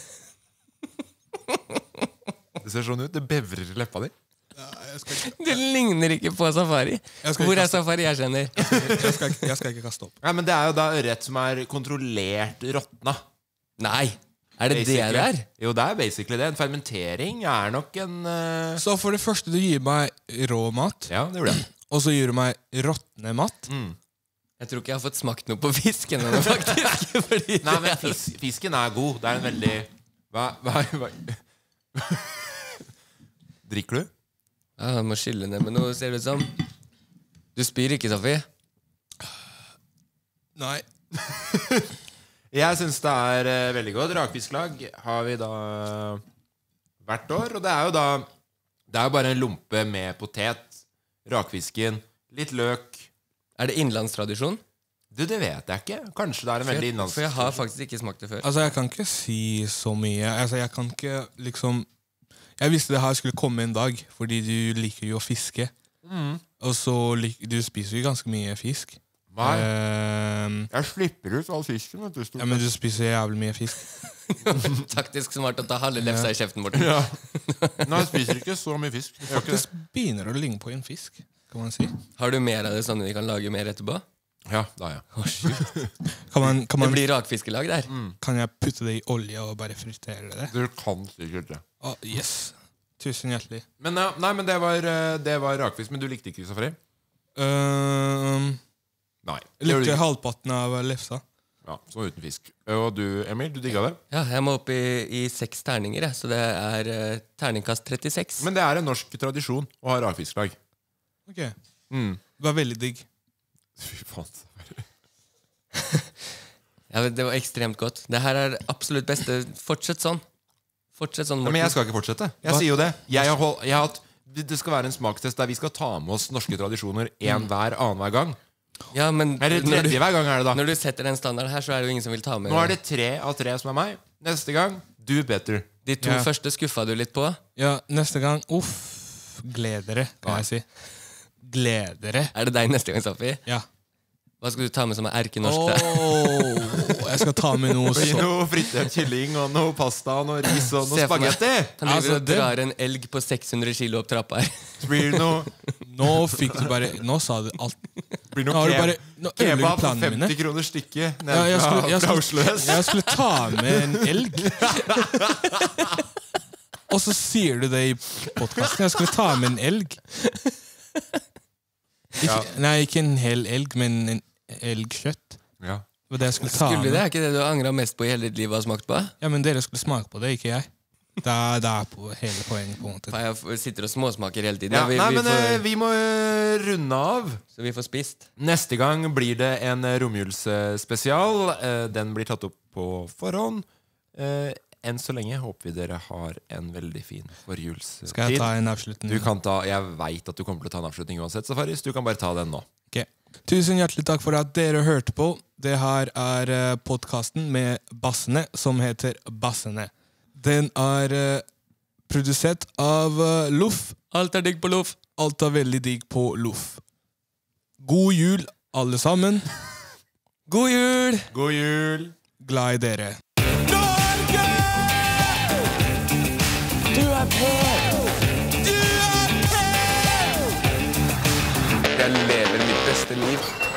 Det ser sånn ut. Det bevrer i leppa di. Det ligner ikke på safari. Jeg skal Hvor ikke er safari jeg kjenner? Jeg skal, ikke- jeg skal ikke kaste opp. Nei, men det er jo da ørret som er kontrollert råtna. Nei, er det det basically. det er? Jo, det er basically det. En fermentering er nok en eh, Så for det første, du gir meg rå mat, Ja, det gjorde jeg. og så gir du meg råtne mat. Mm. Jeg tror ikke jeg har fått smakt noe på fisken ennå, faktisk. Fordi Nei, men det er- fis, fisken er god. Det er en veldig Hva, hva, hva? Drikker du? Ja, jeg må skylle ned med noe, ser det ut som. Du spyr ikke, Safi? Nei. Jeg syns det er eh, veldig godt. Rakfisklag har vi da hvert år. Og det er jo da Det er jo bare en lompe med potet. Rakfisken Litt løk. Er det innlandstradisjon? Du, det vet jeg ikke. Kanskje det er en veldig innlandstradisjon. For jeg har faktisk ikke smakt det før. Altså, jeg kan ikke si så mye. Altså, jeg kan ikke liksom Jeg visste det her skulle komme en dag, fordi du liker jo å fiske. Mm. Og så lik, du spiser jo ganske mye fisk. Nei. Um, jeg slipper ut all fisken. Vet du, ja, men du spiser jævlig mye fisk. Taktisk smart å ta halve lefsa i kjeften bort. Ja. Nei, jeg spiser ikke så mye fisk. Det faktisk begynner å ligne på en fisk, kan man si. Har du mer av det sånn at vi kan lage mer etterpå? Ja, da ja. Oh, kan man, kan man, det blir rakfiskelag der. Mm. Kan jeg putte det i olje og bare fritere det? Du kan sikkert det. Oh, yes. Tusen hjertelig. Men, nei, men det var, det var rakfisk. Men du likte ikke Safari? Uh, nei. Jeg likte halvparten av lefsa. Ja, så uten fisk. Og du, Emil, du digga det? Ja, jeg må opp i, i seks terninger, så det er uh, terningkast trettiseks. Men det er en norsk tradisjon å ha rakfisklag. Ok. Mm. Det var veldig digg. Fy faen. Ja, det var ekstremt godt. Det her er absolutt beste. Fortsett sånn. Fortsett sånn, ja, men jeg skal ikke fortsette. Jeg Hva? sier jo det. Jeg har, hold, jeg har hatt, det skal være en smakstest der vi skal ta med oss norske tradisjoner en hver annen hver gang. Ja, men Eller tredje du, hver gang er det da. Når du setter den standarden her, så er det jo ingen som vil ta med. Nå er det tre av tre som er meg. Neste gang, do better. De to Ja. første skuffa du litt på. Ja, neste gang, uff. Gled dere, kan jeg si. Gled dere. Er det deg neste gang, Safi? Ja. Hva skal du ta med som er erkenorsk? Oh, jeg skal ta med noe Det blir så noe fritert kylling og noe pasta og noe ris og noe Se for meg. spagetti. Han driver Altså, og det- drar en elg på seks hundre kilo opp trappa her. Det blir noe, Nå fikk du bare Nå sa du alt. det blir Nå noe har du keb bare Nå ødelegger kebab du for planene mine. femti kroner stykket ned Ja, jeg, skulle, fra, jeg, fra Oslo skulle, S. jeg skulle ta med en elg. Og så sier du det i podkasten. Jeg skulle ta med en elg. Ikke, nei, ikke en hel elg, men en elgkjøtt. Ja. Det var det jeg skulle ta Skulle det? med. Er ikke det du har angret mest på i hele ditt liv og har smakt på? Ja, men dere skulle smake på det, ikke jeg. Det er, det er på hele poenget. på en måte. For jeg f- sitter og småsmaker hele tiden. Ja, vi, nei, vi men får, eh, vi må eh, runde av. så vi får spist. Neste gang blir det en eh, romjulsspesial. Eh, Den blir tatt opp på forhånd. Eh, Enn så lenge håper vi dere har en veldig fin forjulstid. Skal jeg ta en avslutning? Du kan ta, Jeg veit at du kommer til å ta en avslutning uansett, Safaris. Du kan bare ta den nå. Ok. Tusen hjertelig takk for at dere hørte på. Det her er uh, podkasten med bassene som heter Bassene. Den er uh, produsert av uh, Loff. Alt er digg på loff. Alt er veldig digg på Loff. God jul, alle sammen. God jul! God jul! Glad i dere. Du er på! Jeg lever mitt beste liv.